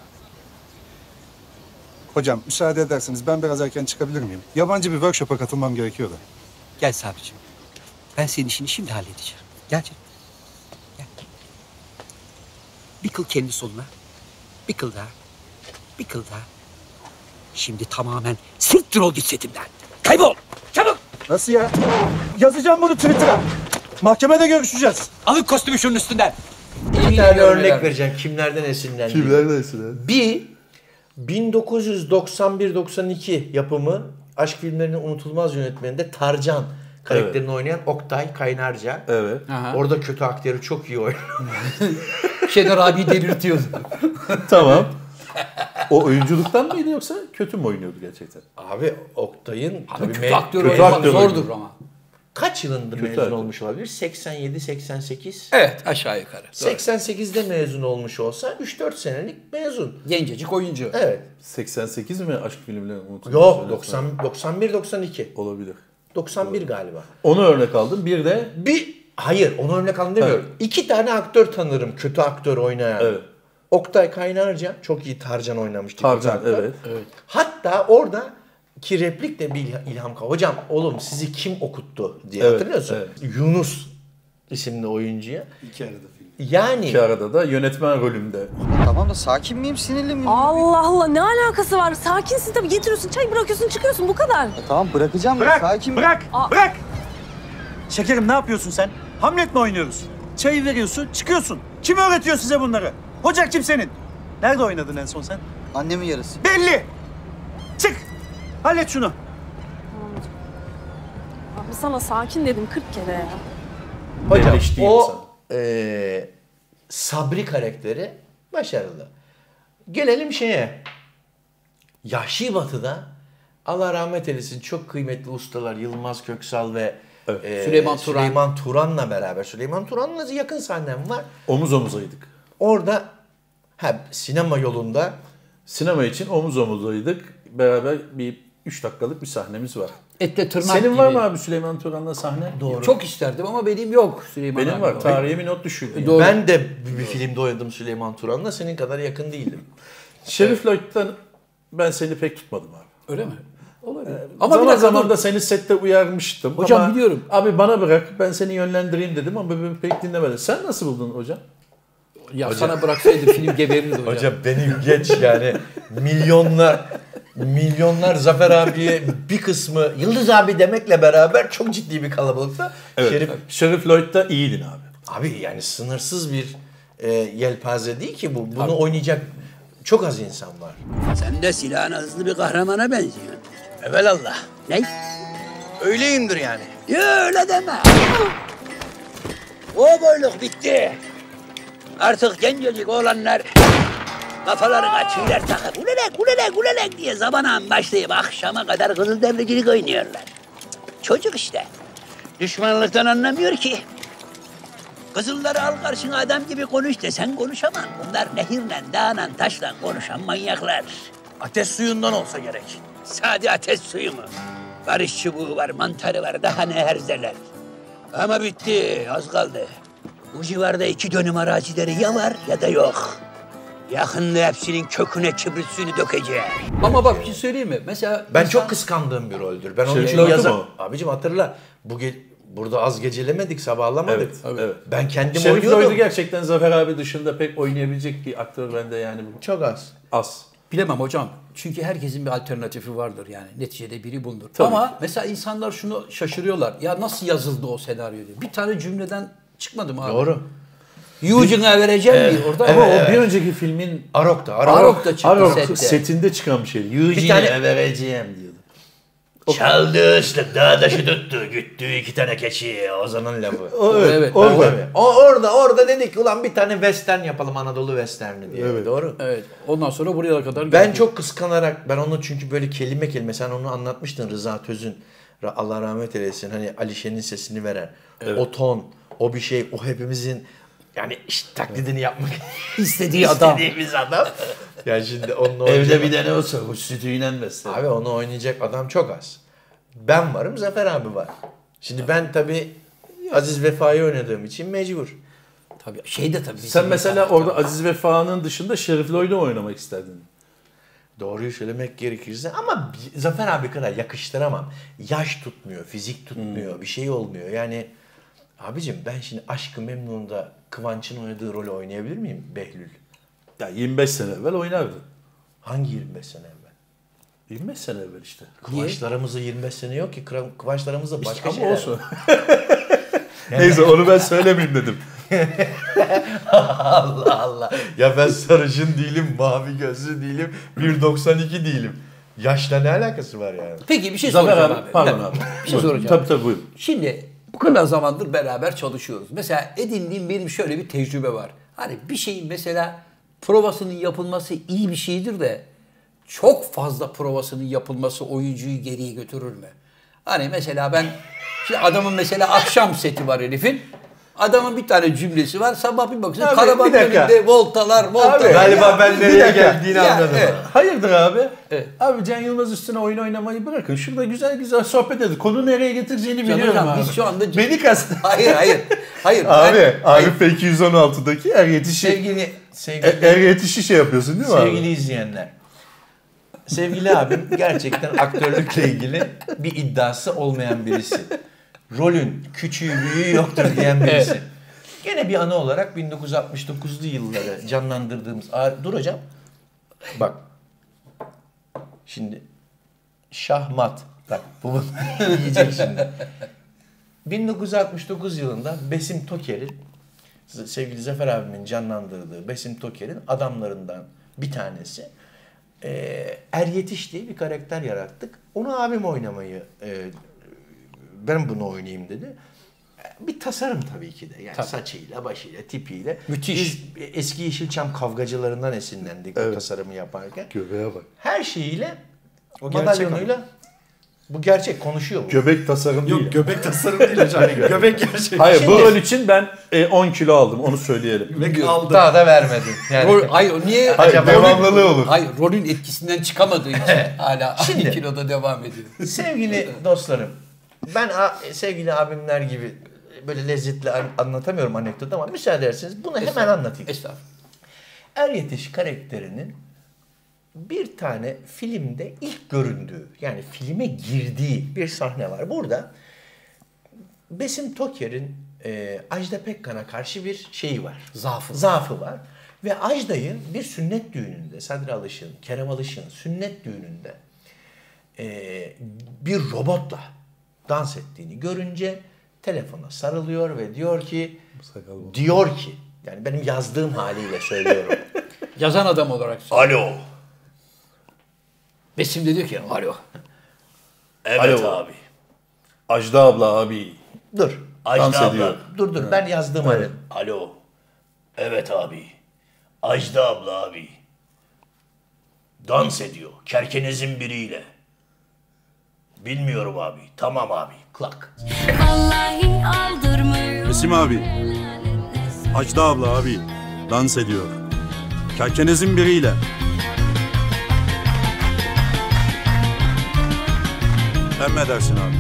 Hocam müsaade ederseniz ben biraz erken çıkabilir miyim? Yabancı bir workshop'a katılmam gerekiyor da. Gel Sabricim. Ben senin işini şimdi halledeceğim. Gel canım. Gel. Bir kıl kendi soluna. Bir kıl daha. Bir kıl daha. Şimdi tamamen siktir ol git setimden. Kaybol. Çabuk. Nasıl ya? Yazacağım bunu Twitter'a. Mahkemede görüşeceğiz. Alın kostümü şunun üstünden. bir tane örnek vereceğim. Kimlerden esinlendiğini. Kimlerden? Bir 1991-92 yapımı aşk filmlerinin unutulmaz yönetmeninde Tarcan karakterini oynayan Oktay Kaynarca. Evet. Aha. Orada kötü aktörü çok iyi oynuyor. Şener abi delirtiyordu. Tamam. O oyunculuktan mıydı yoksa kötü mü oynuyordu gerçekten? Abi Oktay'ın tabii Kötü aktör kötü oynamak aktör zordur oynuyor. ama. kaç yılında mezun aktör. olmuş olabilir? 87-88. Evet aşağı yukarı. 88'de mezun olmuş olsa 3-4 senelik mezun. Gencecik oyuncu. Evet. 88 mi aşk filmleri unutulmuş? Yok yönetmen? 91-92. Olabilir. 91 galiba. Onu örnek aldım. Bir de Hayır onu örnek alın demiyorum. 2 tane aktör tanırım kötü aktör oynayan. evet. Oktay Kaynarca çok iyi Tarcan oynamıştı. Tarcan, kötü aktör. evet. Hatta orada ki replik de bir ilham kal. Hocam oğlum sizi kim okuttu diye Evet, hatırlıyorsun. evet. Yunus isimli oyuncuya. 2 arada film. Yani İki arada da yönetmen rolünde. Tamam da sakin miyim, sinirli miyim? Allah Allah ne alakası var? Sakinsin tabii getiriyorsun çay bırakıyorsun çıkıyorsun bu kadar. Tamam bırakacağım. Bırak, sakin bırak, bırak! Şekerim ne yapıyorsun sen? Hamlet mi oynuyoruz? Çayı veriyorsun, çıkıyorsun. Kim öğretiyor size bunları? Hoca kim senin? Nerede oynadın en son sen? Annemin yarısı. Belli! Çık! Hallet şunu. Abi sana sakin dedim 40 kere ya. hocam Eleştiği o insan. Sabri karakteri başarılı. Gelelim şeye. Yahşi Batı'da Allah rahmet eylesin çok kıymetli ustalar Yılmaz Köksal ve Süleyman Turan. Süleyman Turan'la beraber. Süleyman Turan'la yakın sahnem var. Omuz omuzaydık. Orada sinema yolunda Sinema için omuz omuzaydık. Beraber bir 3 dakikalık bir sahnemiz var. Etle tırnak Senin gibi. var mı abi Süleyman Turan'la sahne? doğru. Çok isterdim ama benim yok Süleyman Benim abi. var. Tarihe bir not düşürdüm. Doğru. Ben de bir filmde oynadım Süleyman Turan'la. Senin kadar yakın değildim. Şerif Lloyd'dan ben seni pek tutmadım abi. Öyle mi? Olabilir. Ama Ama bir dakika zaman dur. da seni sette uyarmıştım. Hocam ama, biliyorum. Abi bana bırak ben seni yönlendireyim dedim ama ben pek dinlemedim. Sen nasıl buldun hocam? Ya sana bıraksaydı film geberirdi hocam. Hocam beni geç yani milyonlar Zafer abiye bir kısmı Yıldız abi demekle beraber çok ciddi bir kalabalıkta. Evet. Şerif Lloyd'da iyiydin abi. Abi yani sınırsız bir yelpaze değil ki bu. Bunu oynayacak çok az insan var. Sen de silahın hızlı bir kahramana benziyorsun. Evelallah. Ne? Öyleyimdir yani. Ya öyle deme. O boyluk bitti. Artık gencecik oğlanlar kafalarına tüyler takıp ulelek diye zamanla başlayıp akşama kadar kızılderilicilik oynuyorlar. Çocuk işte. Düşmanlıktan anlamıyor ki. Kızılları al karşına adam gibi konuş desen konuşamam. Bunlar nehirle, dağla, taşla konuşan manyaklar. Ateş suyundan olsa gerek. Sade ateş suyu mu? Barış çubuğu var, mantarı var, daha ne herzeler. Ama bitti, az kaldı. Bu civarda 2 dönüm arazileri ya var ya da yok. Yakında hepsinin köküne kibrit suyunu dökeceğim. Ama bak bir şey söyleyeyim mi? Mesela Ben insan- çok kıskandığım bir roldür. Ben onun Şerif için Lloyd'u yazar. mu? Abicim hatırla. Burada az gecelemedik, sabahlamadık. Evet. Ben kendim Şerif oynuyordum. Lloyd'u gerçekten Zafer abi dışında pek oynayabilecek bir aktör bende yani. Çok az. Az. Bilemem hocam. Çünkü herkesin bir alternatifi vardır yani. Neticede biri bulunur. Tabii. Ama mesela insanlar şunu şaşırıyorlar. Ya nasıl yazıldı o senaryo diye. Bir tane cümleden çıkmadı mı abi? Doğru. Yuğcuna vereceğim diye orada. Ama o bir önceki filmin Arok'ta çıktı Arok sette. setinde çıkan bir şeydi. Bir Eugene tane- vereceğim diyordu. Çaldı ıslık dağdaşı tuttu güttü 2 tane keçi Ozan'ın lafı. Evet. Orada dedik ulan bir tane western yapalım Anadolu westerni diye. Evet. Doğru. Evet. Ondan sonra buraya kadar Ben geldi. çok kıskanarak ben onu çünkü böyle kelime sen onu anlatmıştın Rıza Töz'ün Allah rahmet eylesin hani Alişen'in sesini veren o ton o bir şey o hepimizin yani işte taklidini yapmak istediği adam. istediğimiz adam. Yani şimdi onun Evde bir tane olsa kuş sütüyle besler. Abi onu oynayacak adam çok az. Ben varım, Zafer abi var. Şimdi ben tabii Aziz Vefa'yı oynadığım için mecbur. Tabii şey de tabii. Sen mesela orada Aziz Vefa'nın dışında Şerif Lloyd'u oynamak isterdin. Doğruyu söylemek gerekirse ama Zafer abi kadar yakıştıramam. Yaş tutmuyor, fizik tutmuyor, bir şey olmuyor. Yani abicim ben şimdi Aşk-ı Memnun'da Kıvanç'ın oynadığı rolü oynayabilir miyim Behlül? Ya 25 sene evvel oynardın. Hangi 25 sene evvel? 25 sene evvel işte. Kıvançlarımızda 25 sene yok ki. Kıvançlarımızda başka Ama şeyler. olsun. Neyse onu ben söylemeyeyim dedim. Allah Allah. Ya ben sarışın değilim, mavi gözlü değilim, 1.92 değilim. Yaşla ne alakası var yani? Peki bir şey Zafer soracağım abi, abi. pardon abi. Bir şey soracağım. Tabii buyurun. Şimdi bu kadar zamandır beraber çalışıyoruz. Mesela edindiğim benim şöyle bir tecrübe var. Hani bir şeyin mesela provasının yapılması iyi bir şeydir de çok fazla provasının yapılması oyuncuyu geriye götürür mü? Hani mesela ben şimdi adamın mesela akşam seti var herifin. Adamın bir tane cümlesi var. Sabah bir bakıyorsun karavan önünde voltalar. Abi, galiba ben nereye geldiğini anladım. Evet. Hayırdır abi? Evet. Abi Can Yılmaz üstüne oyun oynamayı bırakın. Şurada güzel sohbet edin. Konu nereye getireceğini biliyorum hocam, abi. biz şu anda- Beni kast. Hayır. Abi Arif 216'daki er yetişi. Sevgili Er yetişi şey yapıyorsun değil mi abi? Sevgili izleyenler. Sevgili abim gerçekten aktörlükle ilgili bir iddiası olmayan birisi. Rolün küçüğü büyüğü yoktur diyen birisi. Evet. Gene bir anı olarak 1969'lu yılları canlandırdığımız... Dur hocam. Bak. Şimdi şahmat. Bak bu yiyecek şimdi. 1969 yılında Besim Toker'in sevgili Zafer abimin canlandırdığı Besim Toker'in adamlarından bir tanesi Er Yetiş diye bir karakter yarattık. Onu abim oynamayı ben bunu oynayayım dedi. Bir tasarım tabii ki de. Yani saçıyla, başıyla, tipiyle. Müthiş. Biz eski Yeşilçam kavgacılarından esinlendik bu tasarımı yaparken. Göbeğe bak. Her şeyiyle, O gerçek madalyonuyla bu gerçek konuşuyor bu. Göbek tasarım değil. Göbek tasarım değil hocam. Göbek gerçek. Hayır bu Şimdi- rol için ben 10 kilo aldım onu söyleyelim. Göbek aldı. Daha da vermedin. Yani Hayır niye? Hayır, Acaba devamlılığı olur. Hayır rolün etkisinden çıkamadığı için hala Şimdi- aynı kiloda devam ediyor. sevgili dostlarım, ben sevgili abimler gibi böyle lezzetli anlatamıyorum anekdot ama müsaade ederseniz bunu hemen anlatayım. Estağfurullah. Er Yetiş karakterinin bir tane filmde ilk göründüğü, yani filme girdiği bir sahne var. Burada Besim Toker'in Ajda Pekkan'a karşı bir şeyi var. Zaafı var. Ve Ajda'yı bir sünnet düğününde, Sadri Alışık'ın, Kerem Alışık'ın sünnet düğününde bir robotla dans ettiğini görünce telefona sarılıyor ve diyor ki Yani benim yazdığım haliyle söylüyorum. Yazan adam olarak söylüyorum. Alo. Besim de diyor ki alo. Evet Alo. abi. Ajda abla abi. Dur. Dans Ajda ediyor. abla. Dur ben yazdığım hali. Alo. Evet abi. Ajda abla abi. Dans ediyor. Kerkenezin biriyle. Bilmiyorum abi. Tamam abi. Klak. Vallahi aldırmıyor. Besim abi. Ajda abla abi. Dans ediyor. Kerkenezin biriyle. Emredersin abi.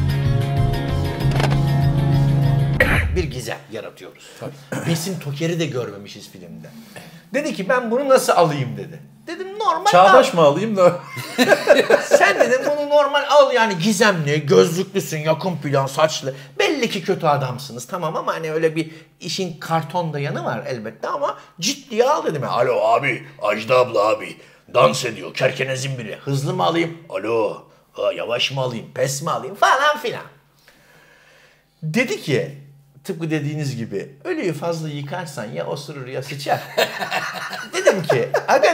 Bir gizem yaratıyoruz. Besim Toker'i de görmemişiz filmde. Dedi ki ben bunu nasıl alayım dedi. Dedim normal Çağdaş mı alayım da? Sen dedim bunu normal al yani gizemli, gözlüklüsün, yakın plan, saçlı. Belli ki kötü adamsınız tamam ama hani öyle bir işin karton da yanı var elbette ama ciddiye al dedim. Alo abi. Ajda abla abi. Dans ediyor. Kerkenezin biri. Hızlı mı alayım? Alo. Yavaş mı alayım? Pes mi alayım? Falan filan. Dedi ki tıpkı dediğiniz gibi ölüyü fazla yıkarsan ya osurur ya sıçar. Dedim ki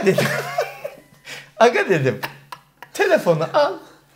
aga dedim telefonu al.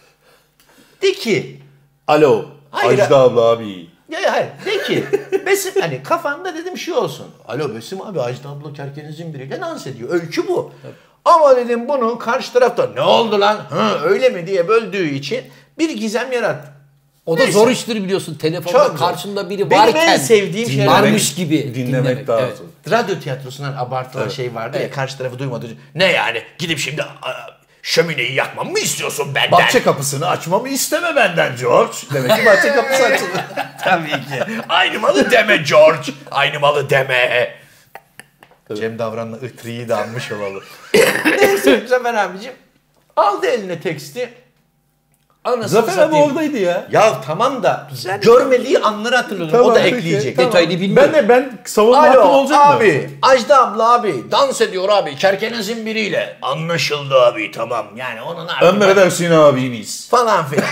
De ki Alo. Hayır. Ajda abla abi. hayır de ki Besim hani kafanda dedim şu olsun. Alo Besim abi Ajda abla Kerkeniz'in biriyle dans ediyor. Öykü bu. Ama dedim bunu karşı tarafta ne oldu lan? Öyle mi diye böldüğü için bir gizem yarattı. O da Neyse. zor iştir biliyorsun. Telefonda Çok zor. karşında biri Benim varken en sevdiğim şey varmış gibi Dinlemek daha Evet. zor. Radyo tiyatrosundan abartılan şey vardı ya karşı tarafı duymadığı için. Ne yani gidip şimdi şömineyi yakmamı mı istiyorsun benden? Bahçe kapısını açmamı isteme benden George. Demek ki bahçe kapısı açıldı. Tabii ki. Aynı malı deme George. Aynı malı deme. Cem Davran'la ıtriyi de almış olalım. Neyse Zafer abicim aldı eline teksti. Anasını Zafer abi satayım. oradaydı ya. Ya tamam da görmediği anları hatırlıyorum. Tamam, o da peki, ekleyecek. tamam. Detayını bilmiyorum. Ben savunma hakkım Alo olacak mı? abi Ajda abla abi dans ediyor abi Kerkenez'in biriyle Anlaşıldı abi tamam. yani onun artık Emredersin abimiz. falan filan.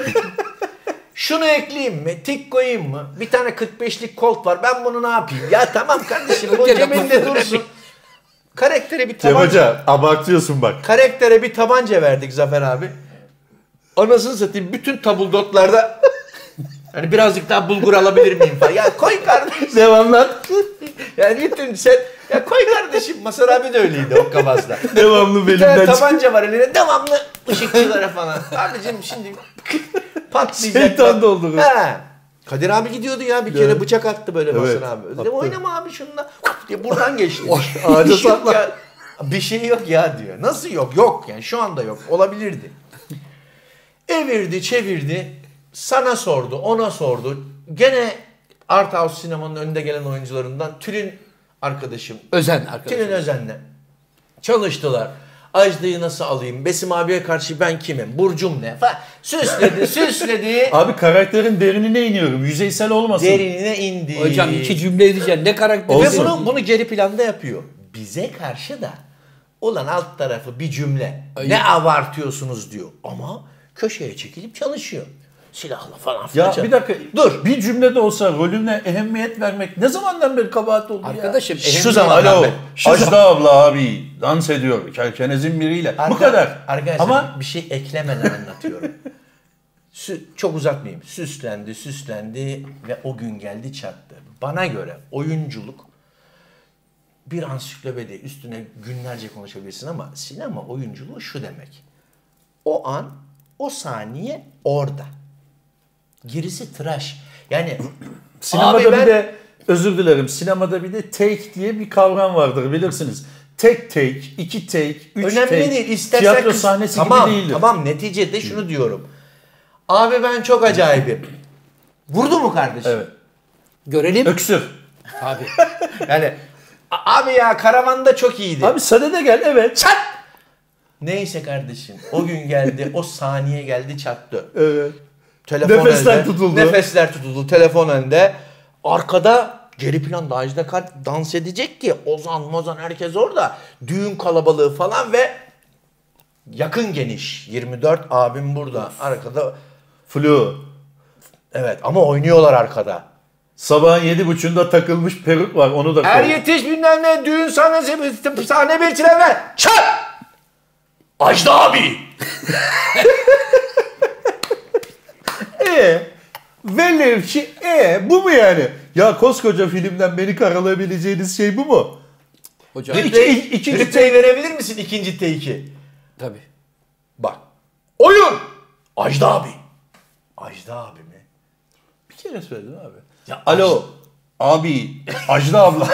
Şunu ekleyeyim mi? Tik koyayım mı? Bir tane 45'lik Colt var. Ben bunu ne yapayım? Ya tamam kardeşim bu cebinde dursun. Karaktere bir Cem tabanca. Hoca abartıyorsun bak. Karaktere bir tabanca verdik Zafer abi. Anasını satayım bütün tabuldotlarda hani birazcık daha bulgur alabilir miyim falan. Ya koy kardeşim. Devamlat. Yani bütün set ya koy kardeşim. Masar abi de öyleydi Hokkabaz'da. Devamlı Bir tane belimden çık. tabanca var elinde devamlı ışıkçılara falan. Abicim şimdi patlayacak. Şeytan doldu. He. Kadir abi gidiyordu ya bir kere Evet. bıçak attı böyle Evet, Masar abi. Dedim attı. oynama abi şununla. Diye buradan geçti. Ağaca Bir şey yok sapla. ya. Bir şey yok ya diyor. Nasıl yok? Yok yani şu anda yok. Olabilirdi. Evirdi çevirdi. Sana sordu ona sordu. Gene Art House sinemanın önünde gelen oyuncularından Tülin arkadaşım. Özen arkadaşım. Tülin Özen'le çalıştılar. Ajda'yı nasıl alayım? Besim abiye karşı ben kimim? Burcum ne? Falan. Süsledi. Abi karakterin derinine iniyorum. Yüzeysel olmasın. Derinine indi. Hocam 2 cümle edeceksin. Ne karakter? Ve bunu geri planda yapıyor. Bize karşı da olan alt tarafı bir cümle. Ne abartıyorsunuz diyor. Ama köşeye çekilip çalışıyor. Silahla falan filan. Ya bir dakika. Dur. Bir cümlede olsa rolüne ehemmiyet vermek ne zamandan beri kabahat oldu Arkadaşım ya? Şu zaman Alo. abi. Ajda abla abi dans ediyor. Kerkenez'in biriyle. Bu kadar. Arkadaşlar Ama bir şey eklemeden anlatıyorum. Çok uzatmayayım. Süslendi ve o gün geldi çattı. Bana göre oyunculuk bir ansiklopedi üstüne günlerce konuşabilirsin ama sinema oyunculuğu şu demek. O an, o saniye orada. Gerisi tıraş. Yani sinemada abi bir de özür dilerim. Sinemada bir de take diye bir kavram vardır bilirsiniz. Tek take, 2 take, 3 önemli take. değil. İstersen Tiyatro sahnesi tamam, gibi değildir. Tamam neticede şunu diyorum. Abi ben çok acayibim. Vurdu mu kardeşim? Evet. Görelim. Öksür. Abi. Yani abi ya karavanda çok iyiydi. Abi sadede gel evet. Çat! Neyse kardeşim. O gün geldi, o saniye geldi çattı. Evet. Telefon Nefesler elde. tutuldu. Nefesler tutuldu. Telefon önde. Arkada geri planda Ajda Kalp dans edecek ki Ozan, Mozan herkes orada. Düğün kalabalığı falan ve yakın geniş. 24 abim burada. Arkada Flu. evet ama oynuyorlar arkada. Sabahın 7.30'da takılmış peruk var, onu da koy. Er yetiş bilmem ne düğün sahne belirtilenler. Çat! Ajda abi. Velev ki bu mu yani? Ya koskoca filmden beni karalayabileceğiniz şey bu mu? Hocam. İkinci take verebilir misin? İkinci take'i. Tabii. Bak. Oyun. Ajda abi. Ajda abi mi? Bir kere söyledim abi. Ya alo. Abi. Ajda abla.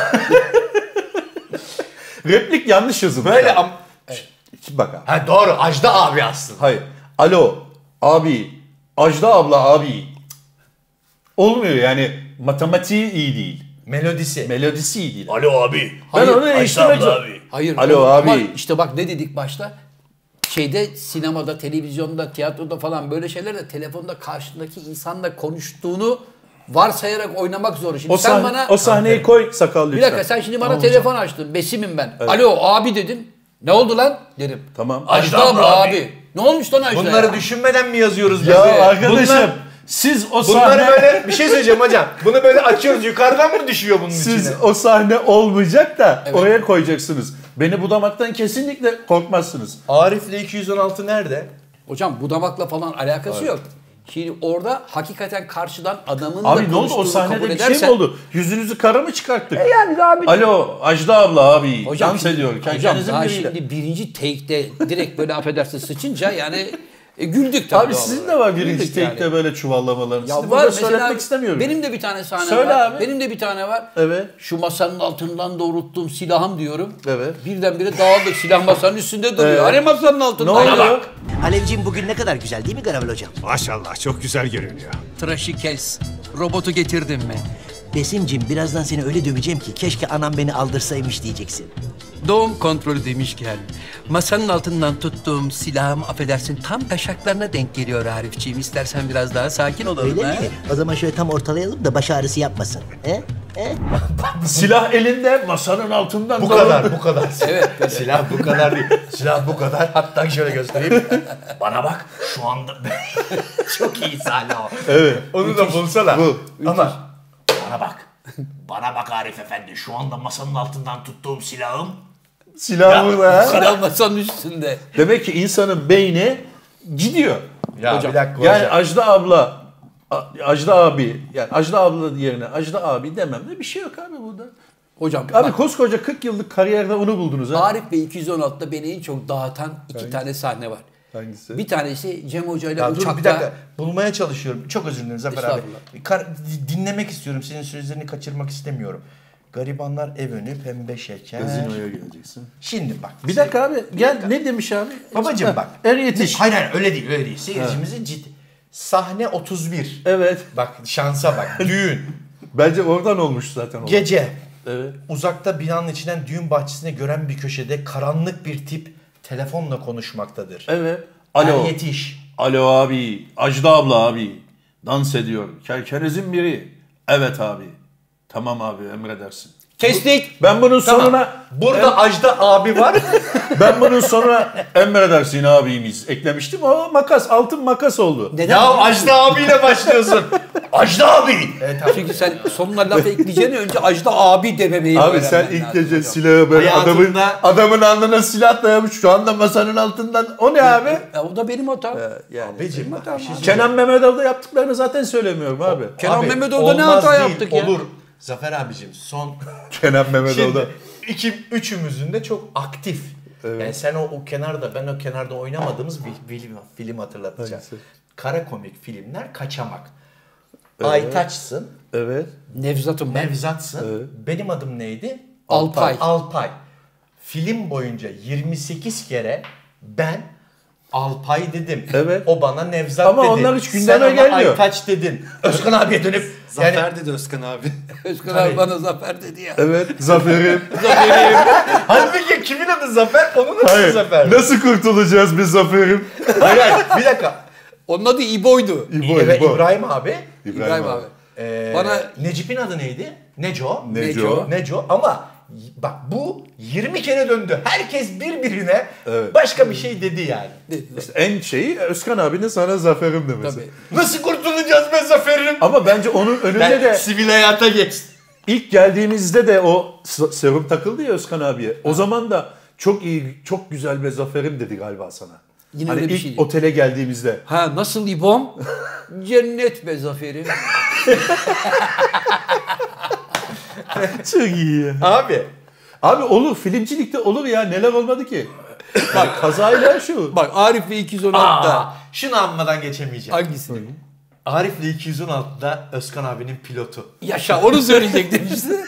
Replik yanlış yazılmış. Böyle bak abi. Ha doğru. Ajda abi aslında. Hayır. Alo. Abi. Ajda abla abi. Olmuyor yani. Matematiği iyi değil. Melodisi iyi değil. Alo abi. Ben onu değiştireceğim. Hayır. Alo ama abi. işte bak ne dedik başta? Sinemada, televizyonda, tiyatroda falan böyle şeylerde telefonda karşındaki insanla konuştuğunu varsayarak oynamak zor. Şimdi O sahneyi koy sakal lütfen. Bir dakika sen şimdi bana telefon açtın. Besim'im ben. Evet. Alo abi dedin. Ne oldu lan? Dedim. Tamam. Ajda abi. Ne olmuş lan Ajda? Bunları düşünmeden mi yazıyoruz? Ya arkadaşım. Siz o sahne... Bunları böyle bir şey söyleyeceğim hocam. Bunu böyle açıyoruz. Yukarıdan mı düşüyor bunun içine? Siz o sahne olmayacak da oraya koyacaksınız. Beni budamaktan kesinlikle korkmazsınız. Arif'le 216 nerede? Hocam budamakla falan alakası yok. Şimdi orada hakikaten karşıdan adamın abi da ne oldu o sahnede bir şey mi oldu? Yüzünüzü kara mı çıkarttık? Yani abi. Alo Ajda abla abi. Hocam dans ediyor. Hocam daha şimdi birinci take'de direkt böyle affedersin sıçınca yani güldük tabii. Abi sizin de var birinci take'de böyle çuvallamalarınız. Ya sizi var burada söyletmek istemiyorum. Benim de bir tane sahne Söyle var. abi. Benim de bir tane var. Evet. Şu masanın altından doğrulttuğum silahım diyorum. Evet. Birdenbire dağıldık. Silah masanın üstünde duruyor. Evet. Hani masanın altında? Ne oluyor? Alevciğim bugün ne kadar güzel değil mi Garavel hocam? Maşallah çok güzel görünüyor. Tıraşı kes. Robotu getirdin mi? Besimciğim birazdan seni öyle döveceğim ki keşke anam beni aldırsaymış diyeceksin. Doğum kontrolü demişken masanın altından tuttuğum silahım affedersin tam taşaklarına denk geliyor Arifciğim. İstersen biraz daha sakin olalım. Öyle mi? O zaman şöyle tam ortalayalım da baş ağrısı yapmasın. Silah elinde masanın altından. Bu kadar. Evet. Silah bu kadar değil. Silah bu kadar. Hatta şöyle göstereyim. Bana bak şu anda. Çok iyi sahne o. Evet. Onu da bulsana. Bu. Ama bana bak. Bana bak Arif Efendi. Şu anda masanın altından tuttuğum silahım. Silah burada. Silah masanın üstünde. Demek ki insanın beyni gidiyor. Ya Hocam, bir dakika Yani hocam. Ajda abla, Ajda abi, yani Ajda abla yerine Ajda abi demem de bir şey yok abi burada. Hocam Abi bak, koskoca 40 yıllık kariyerde onu buldunuz ha. Arif Bey 216'da beni en çok dağıtan iki tane sahne var. Hangisi? Bir tanesi Cem Hoca ile Ya dur uçakta. bir dakika. Bulmaya çalışıyorum. Çok özür dilerim Zafer abi. Estağfurullah. Dinlemek istiyorum. Senin sözlerini kaçırmak istemiyorum. Garibanlar ev önü pembe şeker. Gazinoya geleceksin. Şimdi bak. Bir dakika abi. Gel ne demiş abi? Babacım bak. Er yetiş. Hayır öyle değil. Seyircimizin ciddi. Sahne 31. Evet. Bak şansa bak. Düğün. Bence oradan olmuş zaten o. Gece. Evet. Uzakta binanın içinden düğün bahçesine gören bir köşede karanlık bir tip telefonla konuşmaktadır. Evet. Alo. Er yetiş. Alo abi. Ajda abla abi. Dans ediyor. Kerkenizin biri. Evet abi. Tamam abi emredersin. Kestik. Ben bunun sonuna... Burada Ajda abi var. Ben bunun sonuna emredersin abimiz eklemiştim. O makas, altın makas oldu. Neden? Ya Ajda abiyle başlıyorsun. Ajda abi. Evet, abi. Çünkü sen sonuna laf ekleyeceğine önce Ajda abi dememeyi Abi öğrenmen sen ilk lazım gece hocam. silahı böyle Hayatımda- adamın alnına silah dayamış şu anda masanın altından. O ne abi? Ya o da benim hatam. Yani. Abicim bak, bir şey Kenan Mehmetoğlu'da yaptıklarını zaten söylemiyorum abi. Kenan Abi, Mehmetoğlu'da ne olmaz hata değil, yaptık ya? Olur. Zafer abicim son Kenan Mehmetoğlu'da. üçümüzün de çok aktif. Yani sen o kenarda ben o kenarda oynamadığımız bir film hatırlatacağım. Hangisi? Kara komik filmler kaçamak. Aytaç'sın. Evet. Nevzat'ım ben. Nevzat'sın. Evet. Benim adım neydi? Alpay. Alpay. Film boyunca 28 kere ben Alpay dedim. Evet. O bana Nevzat Ama dedi. onlar hiç Sen gündeme ona gelmiyor. Aytaç dedin. Özkan abiye dönüp Zafer dedi Özkan abi. Özkan abi bana Zafer dedi ya. Evet. Zafer'im. halbuki kimin adı Zafer? Onun adı Hayır. Zafer. Nasıl kurtulacağız biz Zafer'im? Hayır, bir dakika. Onun adı İbo'ydu. Evet, İbrahim abi. İbrahim abi. Bana Necip'in adı neydi? Neco. Neco. Neco ama bak bu 20 kere döndü. Herkes birbirine başka bir şey dedi yani. İşte en şeyi Özkan abinin sana zaferim demesi. Tabii. Nasıl kurtulacağız be zaferim? Ama bence onun önünde de sivil hayata geçti. ilk geldiğimizde de o serum takıldı ya Özkan abiye. O zaman da çok iyi, çok güzel be zaferim dedi galiba sana. Yine hani öyle bir ilk şeydi. otele geldiğimizde. Ha nasıl İbom? Cennet be zaferim. Çok iyi ya. Abi olur, filmcilikte olur ya, neler olmadı ki? Bak kazayla şu. Bak Arif ve 216'da. Şunu anmadan geçemeyeceğim. Hangisini? Arif'le 216'da Özkan abinin pilotu. Yaşa onu söyleyecektim işte.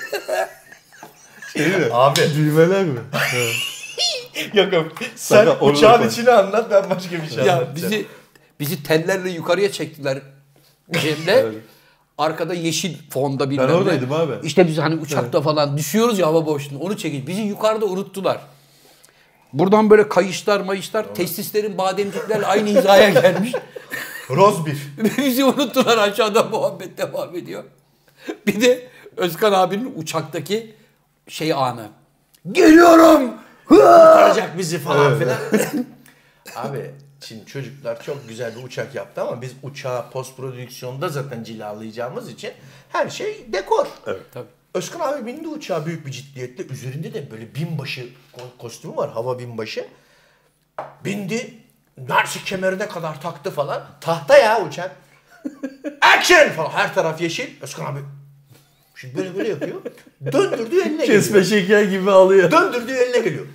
Abi. Düğmeler mi? Yok. Sen Saka, uçağın içini anlat, ben başka bir şey Ya anlatacağım. bizi tellerle yukarıya çektiler Cem'le. Arkada yeşil fonda bilmem Ben ne. oradaydım abi. İşte biz hani uçakta falan düşüyoruz ya hava boşluğunda. Onu çekin. Bizi yukarıda unuttular. Buradan böyle kayışlar mayışlar testislerin bademciklerle aynı hizaya gelmiş. Rozbif. Bizi unuttular, aşağıda muhabbet devam ediyor. Bir de Özkan abinin uçaktaki şey anı. Geliyorum! Kurtaracak bizi falan filan. Abi şimdi çocuklar çok güzel bir uçak yaptı ama biz uçağı post prodüksiyonda zaten cilalayacağımız için her şey dekor. Evet. Tabii. Özkan abi bindi uçağa büyük bir ciddiyetle. Üzerinde de böyle binbaşı kostümü var. Hava binbaşı. Bindi. Mersi kemerine kadar taktı falan. Tahta ya uçak. Action falan. Her taraf yeşil. Özkan abi şimdi böyle yapıyor. Döndürdüğü eline geliyor. Kesme şeker gibi alıyor. Döndürdüğü eline geliyor.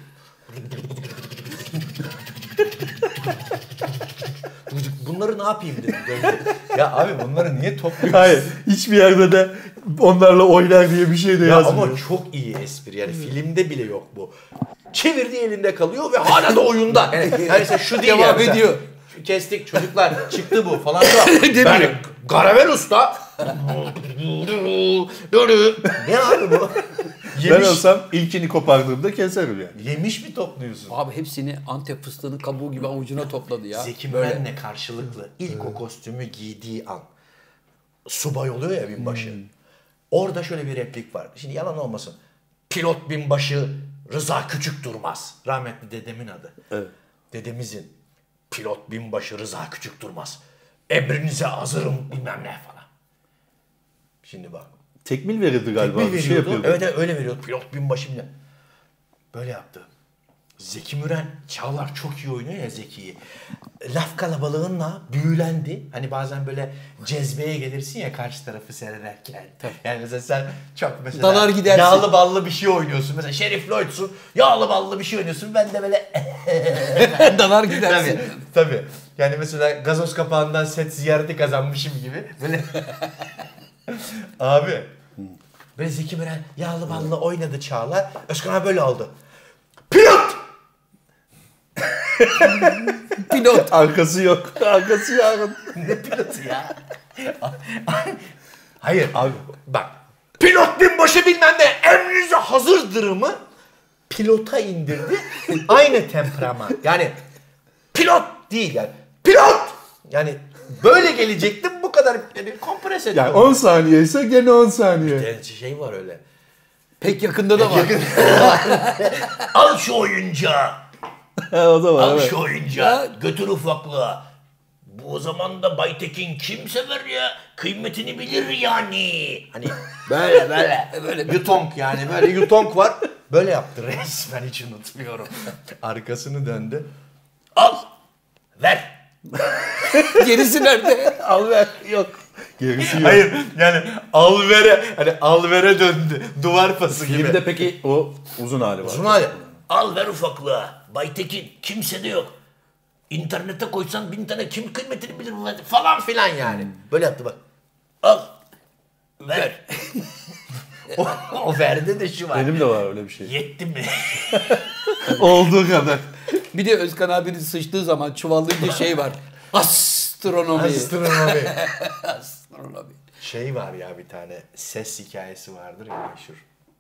Bunları ne yapayım dedim. Ya abi bunları niye topluyorsun? Hayır. Hiçbir yerde de onlarla oynar diye bir şey de Ya yazmıyor. ama çok iyi espri. Yani filmde bile yok bu. Çevirdiği elinde kalıyor ve hala da oyunda. Yani mesela şu değil Devam yani. ediyor. Kestik çocuklar çıktı bu falan da. Ben Garavel Usta. Ne abi bu? Ben olsam ilkini kopardığımda keserim yani. Yemiş mi topluyorsun? Abi hepsini Antep fıstığının kabuğu gibi avucuna topladı ya. Zeki Müren'le karşılıklı ilk o kostümü giydiği an subay oluyor ya binbaşı. Orada şöyle bir replik var. Şimdi yalan olmasın. Pilot binbaşı Rıza Küçük Durmaz. Rahmetli dedemin adı. Evet. Dedemizin pilot binbaşı Rıza Küçük Durmaz. Emrinize hazırım bilmem ne falan. Şimdi bak. Tekmil verirdi galiba. Tekmil Bir şey veriyordu. yapıyordu. Evet öyle veriyordu. Pilot binbaşı bile. Böyle yaptı. Zeki Müren, Çağlar çok iyi oynuyor ya Zeki'yi. Laf kalabalığınla büyülendi. Hani bazen böyle cezbeye gelirsin ya karşı tarafı seyrederken. Yani mesela sen çok mesela Dalar gidersin. yağlı ballı bir şey oynuyorsun. Mesela Şerif Lloyd'sun, yağlı ballı bir şey oynuyorsun. Ben de böyle Dalar gidersin. Tabii. Yani mesela gazoz kapağından set ziyareti kazanmışım gibi. Böyle abi. Böyle Zeki Müren yağlı ballı oynadı Çağlar. Özkan abi böyle oldu. Pilot! Pilot. Arkası yok. Arkası yarın. Ne pilotu ya? Hayır. Abi bak. Pilot binbaşı bilmem ne emrinize hazırdırımı pilota indirdi. Aynı temperaman. Yani pilot değil yani. Pilot! Yani böyle gelecektim bu kadar yani kompres ediyor. Yani 10 saniye ise gene 10 saniye. Yani şey var öyle. Pek yakında da var. Al şu oyuncağı. O da var. Al Evet. şu oyuncağı. Götür ufaklığa. Bu o zaman da Baytekin kim sever ya? Kıymetini bilir yani. Hani böyle yutonk yani böyle yutonk var. Böyle yaptı resmen hiç unutmuyorum. Arkasını döndü. Al. Ver. Gerisi nerede? Al ver. Yok. Gerisi yok. Hayır yani alvere hani alvere döndü. Duvar pası gibi. Filmde peki o uzun hali var. Uzun hali. Al ver ufaklığa. Baytekin kimse de yok. İnternete koysan 1000 tane kim kıymetini bilir Falan filan yani. Böyle yaptı bak. Al. Ver. O verdi de şu var. Benim de var öyle bir şey. Yetti mi? Olduğu kadar. Bir de Özkan abinin sıçtığı zaman çuvallıyınca şey var. Astronomi. Astronomi. Astronomi. Şey var ya bir tane ses hikayesi vardır ya meşhur.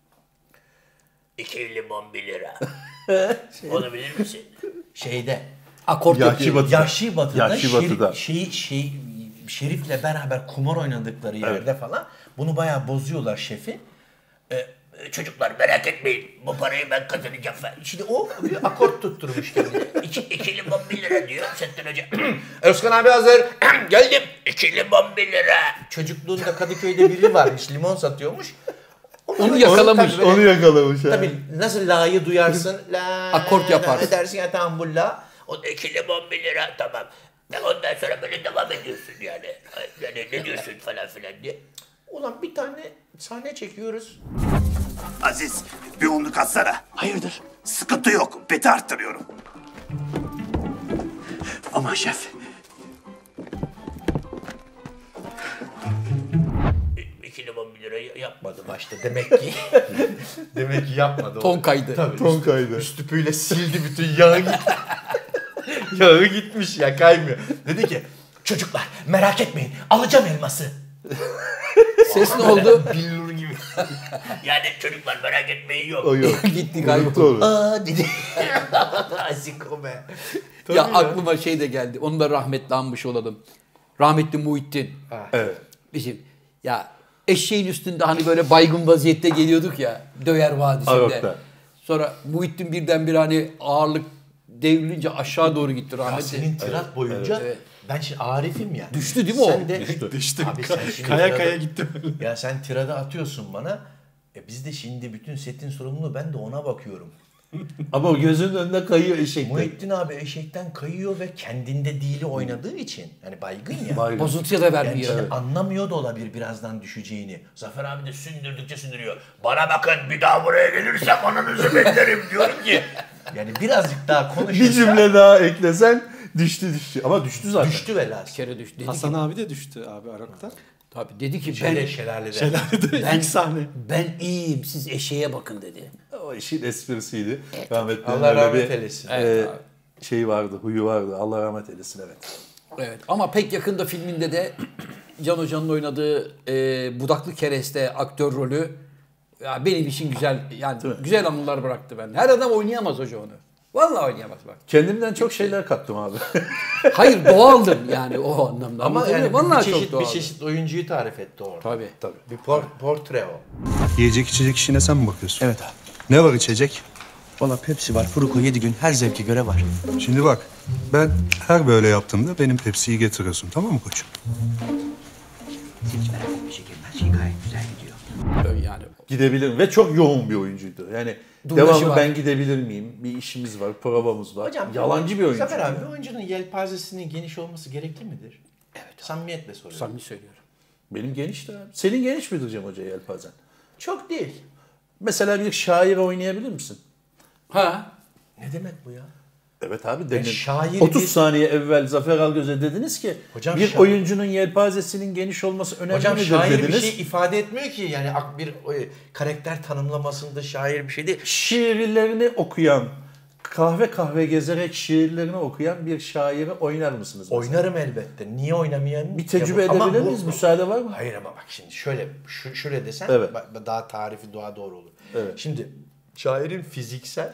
2 limon 1 lira. Onu bilir misin? Şeyde. Akort yapıyor. Yahşi Batı'da, Yahşi Batı'da. Şerif'le beraber kumar oynadıkları yerde falan bunu bayağı bozuyorlar şefi. Çocuklar merak etmeyin. Bu parayı ben kazanacağım falan. Şimdi o bir akort tutturmuş kendine. İki limon 1 lira diyor Settin Hoca. Özkan abi hazır. Geldim. 2 limon 1 lira. Çocukluğunda Kadıköy'de biri varmış, limon satıyormuş. Onu yakalamış. Onu yakalamış. Tabii nasıl la'yı duyarsın, la Akort yaparsın. ne dersin ya, tamam bu la. O 2 limon 1 lira tamam. Ondan sonra böyle devam ediyorsun yani. Yani ne diyorsun falan filan diye. Ulan bir tane sahne çekiyoruz. Aziz, bir unluk atsana. Hayırdır? Sıkıntı yok, beti arttırıyorum. Aman şef. 2 limon 1 lira yapmadım. Başta demek ki. Demek ki yapmadı. Ton kaydı. Tabii. Ton kaydı. Üst tüpüyle sildi, bütün yağı gitti. Yağı gitmiş ya, kaymıyor. Dedi ki çocuklar merak etmeyin, alacağım elması. Ses ne oldu? Billur gibi. Yani çocuklar merak etmeyin yok. O yok. Gitti galiba. Doğru. Aa dedi. Asiko be. Ya aklıma şey de geldi. Onu da rahmetli anmış olalım. Rahmetli Muhittin. Evet. Bizim ya eşeğin üstünde hani böyle baygın vaziyette geliyorduk ya Döyer Vadisi'nde. Arok'ta. Sonra Muhittin birdenbire hani ağırlık devrilince aşağı doğru gitti Ya rahmetli. senin tirat boyunca ben şimdi Arif'im ya. Düştü değil mi o? Sen de Düştüm. Abi sen şimdi Kaya kaya gittim. Ya sen tirada atıyorsun bana. Biz de şimdi bütün setin sorumluluğu, ben de ona bakıyorum. Ama o gözünün önünde kayıyor eşekten. Muhittin abi eşekten kayıyor ve kendinde değili oynadığı için. Yani baygın ya. Baygın. Bozuntuya da Yani vermiyor. şimdi anlamıyor da olabilir birazdan düşeceğini. Zafer abi de sündürdükçe sündürüyor. Bana bakın bir daha buraya gelirsem ananızı beklerim diyorum ki. Yani birazcık daha konuşursa. Bir cümle daha eklesen düştü. Ama düştü zaten. Düştü velhasıl. Bir kere düştü. Dedi Hasan ki, abi de düştü abi Arok'ta. tabii dedi ki Şelalede. Şelalede ilk sahne. ben iyiyim siz eşeğe bakın dedi. O işin esprisiydi. Rahmetli Allah öyle rahmet bir, eylesin. şey vardı, huyu vardı. Allah rahmet eylesin, evet. Evet ama pek yakında filminde de Can Hoca'nın oynadığı Budaklı Kereste aktör rolü ya benim için güzel yani güzel anılar bıraktı ben. Her adam oynayamaz hoca onu. Vallahi oynayamaz bak. Kendimden çok şeyler kattım abi. Hayır doğaldım yani o anlamda. Ama yani vallahi bir çok çeşit, doğal. bir çeşit oyuncuyu tarif etti orada. Tabii. Bir portre o. Yiyecek içecek işine sen mi bakıyorsun? Evet abi. Ne var içecek? Valla Pepsi var, Furuko 7 gün her zevke göre var. Şimdi bak, ben her böyle yaptığımda benim Pepsi'yi getiriyorsun, tamam mı koçum? Hiç merak etme şekerim, her şey gayet güzel gidiyor. Yani Gidebilirim ve çok yoğun bir oyuncuydu. Yani Durnaşı devamlı var. ben gidebilir miyim? Bir işimiz var, provamız var. Hocam, yalancı bir oyuncu. Zafer abi, bir oyuncunun yelpazesinin geniş olması gerekli midir? Evet. Samimiyetle soruyorum. samimi söylüyorum. Benim genişti abi. Senin geniş midir Cem Hoca yelpazen? Çok değil. Mesela bir şair oynayabilir misin? Ha? Ne demek bu ya? Evet abi demin. şair 30 bir- saniye evvel Zafer Algöz'e dediniz ki Hocam bir oyuncunun yelpazesinin geniş olması önemli Hocam midir şair dediniz. bir şey ifade etmiyor ki. Yani bir karakter tanımlamasında şair bir şey değil. Şiirlerini okuyan, kahve kahve gezerek şiirlerini okuyan bir şairi oynar mısınız? mesela? Oynarım elbette. Niye oynamayayım? Bir tecrübe Ya bu- ama edebilir bu- miyiz? Müsaade var mı? Hayır ama bak şimdi şöyle desen Evet. daha tarifi daha doğru olur. Evet. Şimdi şairin fiziksel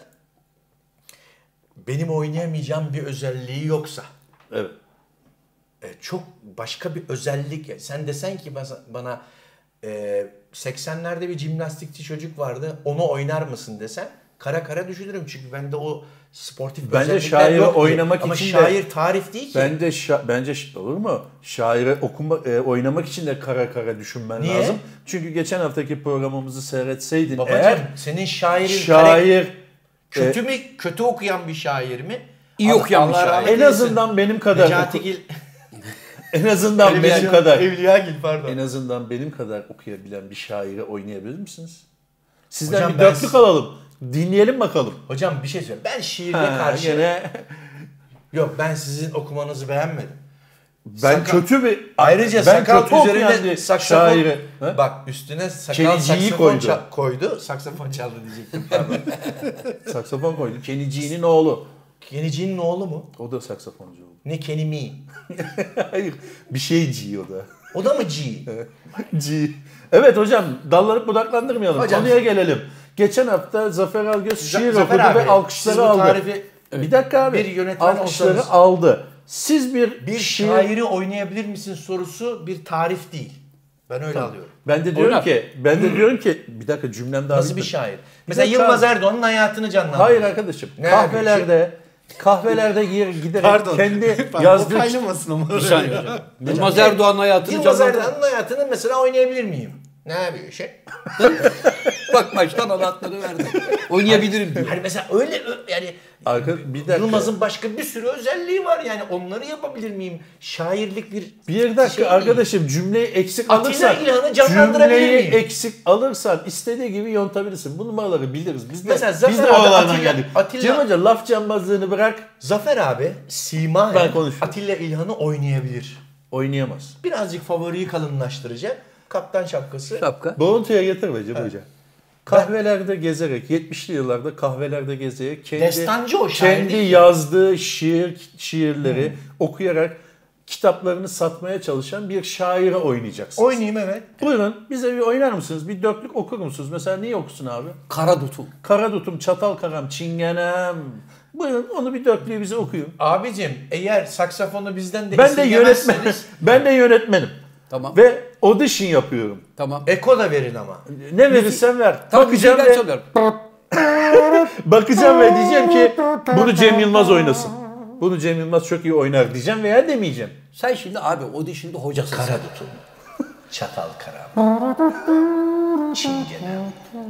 benim oynayamayacağım bir özelliği yoksa Evet. çok başka bir özellik. Sen desen ki bana 80'lerde bir jimnastikçi çocuk vardı. Onu oynar mısın desen kara kara düşünürüm. Çünkü bende o sportif Bence özellikler şairi yok ki. oynamak ama için de- şair tarif değil ki. Bence olur mu? Şaire oynamak için de kara kara düşünmen Niye? lazım. Çünkü geçen haftaki programımızı seyretseydin Babacığım eğer senin şairin şair kötü mü, kötü okuyan bir şair mi? İyi okuyan bir Allah şair. rahmet en eylesin. azından benim kadar Necatigil en azından benim kadar Evliyagil pardon. en azından benim kadar okuyabilen bir şairi oynayabilir misiniz? Sizden Hocam bir ben- dörtlük alalım. Dinleyelim bakalım. Hocam bir şey söyleyeyim. Ben şiirde Ha, karşı... gene Yok ben sizin okumanızı beğenmedim. ben kötü bir Ayrıca ben sakal kötü okuyan üzerine bir saksafon... şairi. Ha? Bak üstüne sakal Keniciyi saksafon koydu. koydu. Saksafon çaldı diyecektim. Pardon. Saksafon koydu. Kenny G'nin oğlu. Kenny G'nin oğlu mu? O da saksafoncu oldu. Ne Kenny Me? Hayır. Bir şey G o da. O da mı G? G. Evet hocam dallanıp budaklandırmayalım. Hocam- Konuya gelelim. Geçen hafta Zafer Algöz şiir Zafer okudu abi, ve alkışları siz bu aldı. tarifi- Bir dakika abi. Bir yönetmen alkışları olsanız- aldı. Siz bir Bir şiir... şairi oynayabilir misin sorusu bir tarif değil. Ben öyle alıyorum. Ben de diyorum ki bir dakika cümlem daha Nasıl bir bitmedi. şair? Mesela Yılmaz Erdoğan'ın hayatını canlandırıyor. Hayır arkadaşım. Kahvelerde giderek Pardon. kendi O yazdığı... kaynamasın ama. Bir saniye hocam. Yılmaz Erdoğan'ın hayatını Yılmaz canlandır. Erdoğan'ın hayatını mesela oynayabilir miyim? Ne yapıyor şey? Bak baştan anahtarı verdi. Oynayabilirim diyor. Hani mesela öyle yani bir dakika. Yılmaz'ın başka bir sürü özelliği var yani onları yapabilir miyim? Şairlik Bir dakika arkadaşım cümleyi eksik Atilla alırsan İlhan'ı canlandırabilir cümleyi miyim? eksik alırsan istediği gibi yontabilirsin. Bu numaraları biliriz. Biz de, Mesela Zafer biz de abi, oralardan Atilla- geldik. Atilla- Cem Hoca laf cambazlığını bırak. Zafer abi Sima Ben konuşuyorum. Atilla İlhan'ı oynayabilir. Oynayamaz. Birazcık favoriyi kalınlaştıracak. Kaptan şapkası. Boğuntuya getirme Cem Hoca. Kahvelerde gezerek 70'li yıllarda kahvelerde gezerek Destancı o şair kendi değil ki. yazdığı şiirleri okuyarak kitaplarını satmaya çalışan bir şaire oynayacaksınız. Oynayayım evet. Buyurun bize bir oynar mısınız? Bir dörtlük okur musunuz? Mesela niye okusun abi? Karadutum. Karadutum, çatal karam, çingenem. Buyurun onu bir dörtlüğü bize okuyun. Abicim eğer saksafonu bizden de Ben de yönetmenim. Tamam. Ve audition yapıyorum. Tamam. Eko da verin ama. Ne verirsen ver. Tamam, Bakacağım ben çalıyorum. Bakacağım ve diyeceğim ki bunu Cem Yılmaz oynasın. Bunu Cem Yılmaz çok iyi oynar diyeceğim veya demeyeceğim. Sen şimdi abi audition'da hocasın. Karadutum. Çatal karam. Çingene.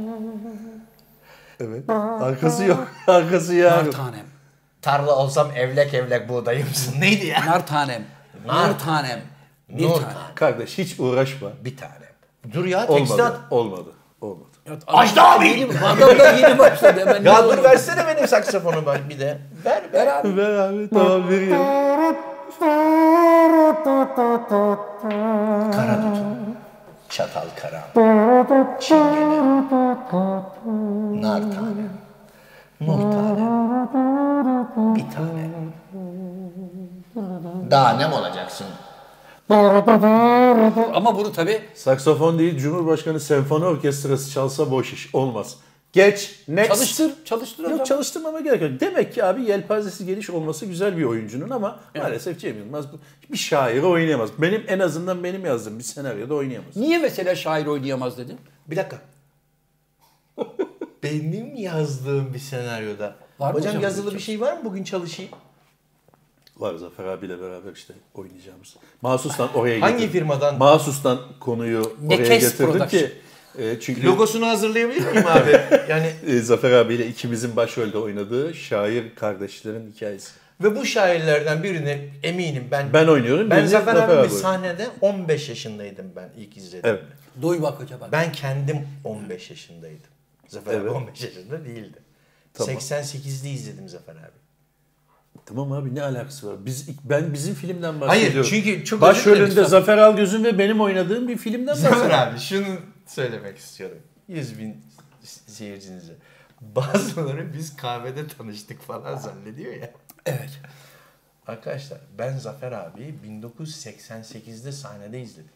Evet. Arkası yok. Arkası ya. Nar tanem. Tarla olsam evlek evlek buğdayımsın. Neydi ya? Nar tanem. Nar tanem. Bir Nur tane. Kardeş hiç uğraşma. Bir tane. Dur ya tekste at. Olmadı. Ajda abi! Adamlar yeni başladı hemen. Ya dur versene benim saksafonumu bir de. Ver abi. Ver abi tamam veriyorum. Karadutum. Çatal karam. Çingene. Nar tanem. Nur tanem. Bir tane. Daha ne mi olacaksın? Ama bunu tabii Saksafon değil Cumhurbaşkanı Senfoni Orkestrası çalsa boş iş. Olmaz. Geç. Next. çalıştır Yok hocam. çalıştırmama gerek yok. Demek ki abi yelpazesi geniş olması güzel bir oyuncunun ama maalesef Cem Yılmaz bir şairi oynayamaz. En azından benim yazdığım bir senaryoda oynayamaz. Niye mesela şair oynayamaz dedin? Bir dakika. Benim yazdığım bir senaryoda. Var mı Hocam hocam yazılı böyle bir şey var mı bugün çalışayım? Var Zafer abiyle beraber işte oynayacağımız. Mahsustan oraya Hangi getirdim. firmadan? Mahsustan konuyu oraya Nekes getirdim Production. ki çünkü Logosunu hazırlayabilir miyim abi? Yani Zafer abiyle ikimizin başrolde oynadığı şair kardeşlerin hikayesi. ve bu şairlerden birini eminim Ben oynuyorum. Ben birini Zafer abi oynuyor. sahnede 15 yaşındaydım ben ilk izledim. Evet. Duy bak hoca bak. Ben kendim 15 yaşındaydım. Zafer abi Evet. 15 yaşında değildi. Tamam. 88'de izledim Zafer abi. Tamam abi ne alakası var? Ben bizim filmden bahsediyorum. Hayır çünkü çok özür başrolünde dilerim. Zafer Algöz'ün ve benim oynadığım bir filmden bahsediyorum. Zafer abi şunu söylemek istiyorum. 100.000 seyircinize. Bazıları biz kahvede tanıştık falan zannediyor ya. Evet. Arkadaşlar ben Zafer abi 1988'de sahnede izledim.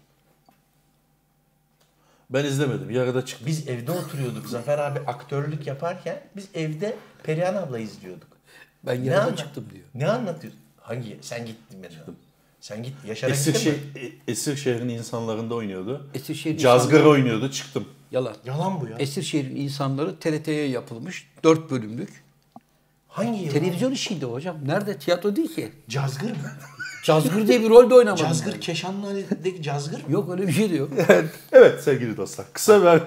Ben izlemedim. Yarıda çıktım. Biz evde oturuyorduk. Zafer abi aktörlük yaparken biz evde Perihan abla izliyorduk. Ben yarıda çıktım diyor. Ne anlatıyorsun? Hangi? Sen gittin mesela. Sen git Yaşar'a gittin mi? Esirşehir'in insanlarında oynuyordu. Eskişehir'in Cazgır insanları- oynuyordu. Çıktım. Yalan. Yalan bu ya. Eskişehir'in insanları TRT'ye yapılmış 4 bölümlük. Hangi yıl? Televizyon işiydi hocam. Nerede? Tiyatro değil ki. Cazgır mı? Cazgır diye bir rolde oynamadım. Cazgır, ben. Keşanlı Ali'deki Cazgır mı? Yok öyle bir şey diyor. Evet sevgili dostlar. Kısa ver.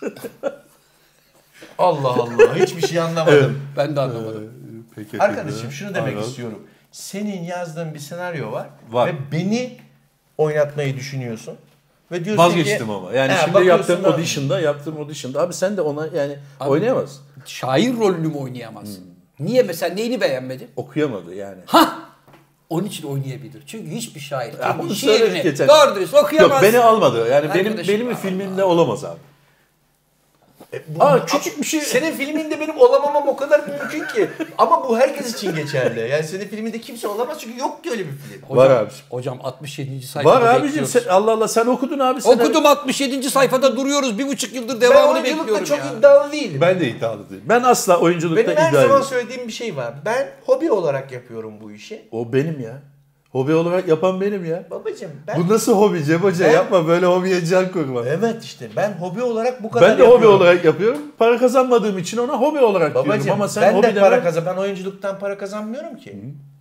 Allah Allah. Hiçbir şey anlamadım. Ben de anlamadım. Peki, Arkadaşım şunu demek Anladım. istiyorum. Senin yazdığın bir senaryo var. Var. Ve beni oynatmayı düşünüyorsun. Ve diyorsun Vazgeçtim ki, ama. Yani şimdi bakıyorsun yaptığım audition'da abi sen de ona yani Abi, oynayamaz. Şair rolünü mü oynayamaz? Niye mesela neyini beğenmedin? Okuyamadı yani. Onun için oynayabilir. Çünkü hiçbir şair Ya kendi onu söyledik şiirini geçen. doğru dürüst okuyamaz. Yok beni almadı. Yani Arkadaşım, benim bir filmimde olamaz abi. Küçük bir şey. Senin filminde benim olamamam o kadar mümkün ki. Ama bu herkes için geçerli. Yani senin filminde kimse olamaz çünkü yok ki öyle bir film. Hocam, Var abi. Hocam 67. sayfada Var abicim. bekliyoruz. Allah Allah sen okudun abi. Okudum 67. sayfada duruyoruz. 1,5 yıldır Ben devamını oyunculukta bekliyorum çok ya. iddialı değilim. Ben de iddialı değilim. Ben asla oyunculukta Benim her iddialıyım. zaman söylediğim bir şey var. Ben hobi olarak yapıyorum bu işi. O benim ya. Hobi olarak yapan benim ya. Babacığım Bu nasıl hobi Cem Hoca? Yapma böyle hobiye can koyma. Evet işte ben hobi olarak bu kadar Ben de hobi olarak yapıyorum. Para kazanmadığım için ona hobi olarak babacığım, diyorum. Ama sen ben hobi de para kazan. Ben oyunculuktan para kazanmıyorum ki.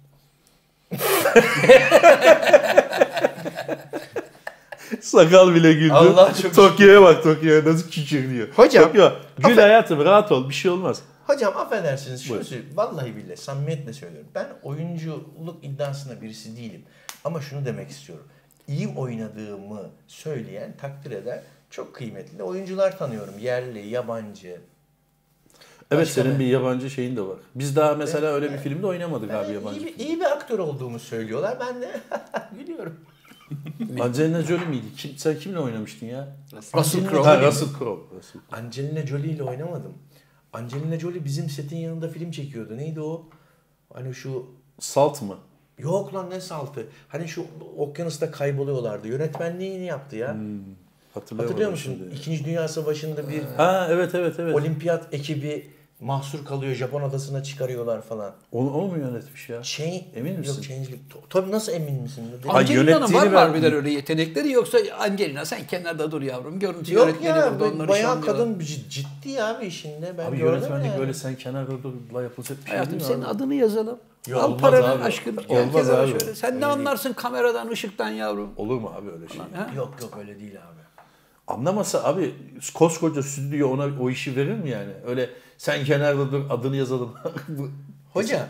Sakal bile güldü. Allah çok Tokyo'ya bak, Tokyo'ya nasıl küçülüyor. Hocam. Tokyo, gül hayatım, rahat ol, bir şey olmaz. Hocam affedersiniz şunu söyleyeyim. Vallahi billahi samimiyetle söylüyorum. Ben oyunculuk iddiasında birisi değilim. Ama şunu demek istiyorum. İyi oynadığımı söyleyen, takdir eden çok kıymetli oyuncular tanıyorum. Yerli, yabancı. Evet senin bir yabancı şeyin de var. Biz daha mesela öyle bir filmde oynamadık abi yabancı. İyi bir aktör olduğumu söylüyorlar. Ben de gülüyorum. Angelina Jolie miydi? Sen kimle oynamıştın ya? Russell Crowe. Russell Crowe. Angelina Jolie ile oynamadım. Angelina Jolie bizim setin yanında film çekiyordu. Neydi o? Hani şu... Salt mı? Yok lan ne saltı? Hani şu okyanusta kayboluyorlardı. Yönetmenliğini yaptı ya. Hatırlıyor musun? Şimdi. İkinci Dünya Savaşı'nda bir evet. olimpiyat ekibi mahsur kalıyor. Japon adasına çıkarıyorlar falan. Onu mu yönetmiş ya? Emin misin? Yok Change'lik. Tabii nasıl emin misin? Angelina'nın var mı harbiden öyle yetenekleri yoksa Angelina sen kenarda dur yavrum. Görüntü yönetmeni burada onları bayağı kadın ciddi abi işinde. Ben abi yönetmenlik böyle sen kenarda durla yapılacak bir şey hayatım, değil mi? senin adını yazalım. Ya al paranın aşkını. Olmaz abi. Şöyle. Sen ne anlarsın kameradan, ışıktan yavrum? Olur mu abi öyle şey? Yok öyle değil abi. Anlamasa abi koskoca stüdyo ona o işi verir mi yani? Öyle sen kenarda dur adını yazalım. Hoca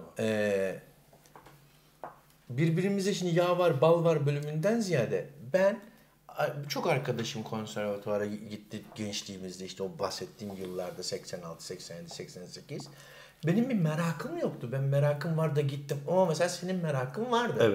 birbirimize şimdi yağ var bal var bölümünden ziyade ben çok arkadaşım konservatuvara gitti gençliğimizde işte o bahsettiğim yıllarda 86, 87, 88. Benim bir merakım yoktu. Ben merakım var da gittim. Ama mesela senin merakın vardı. Evet.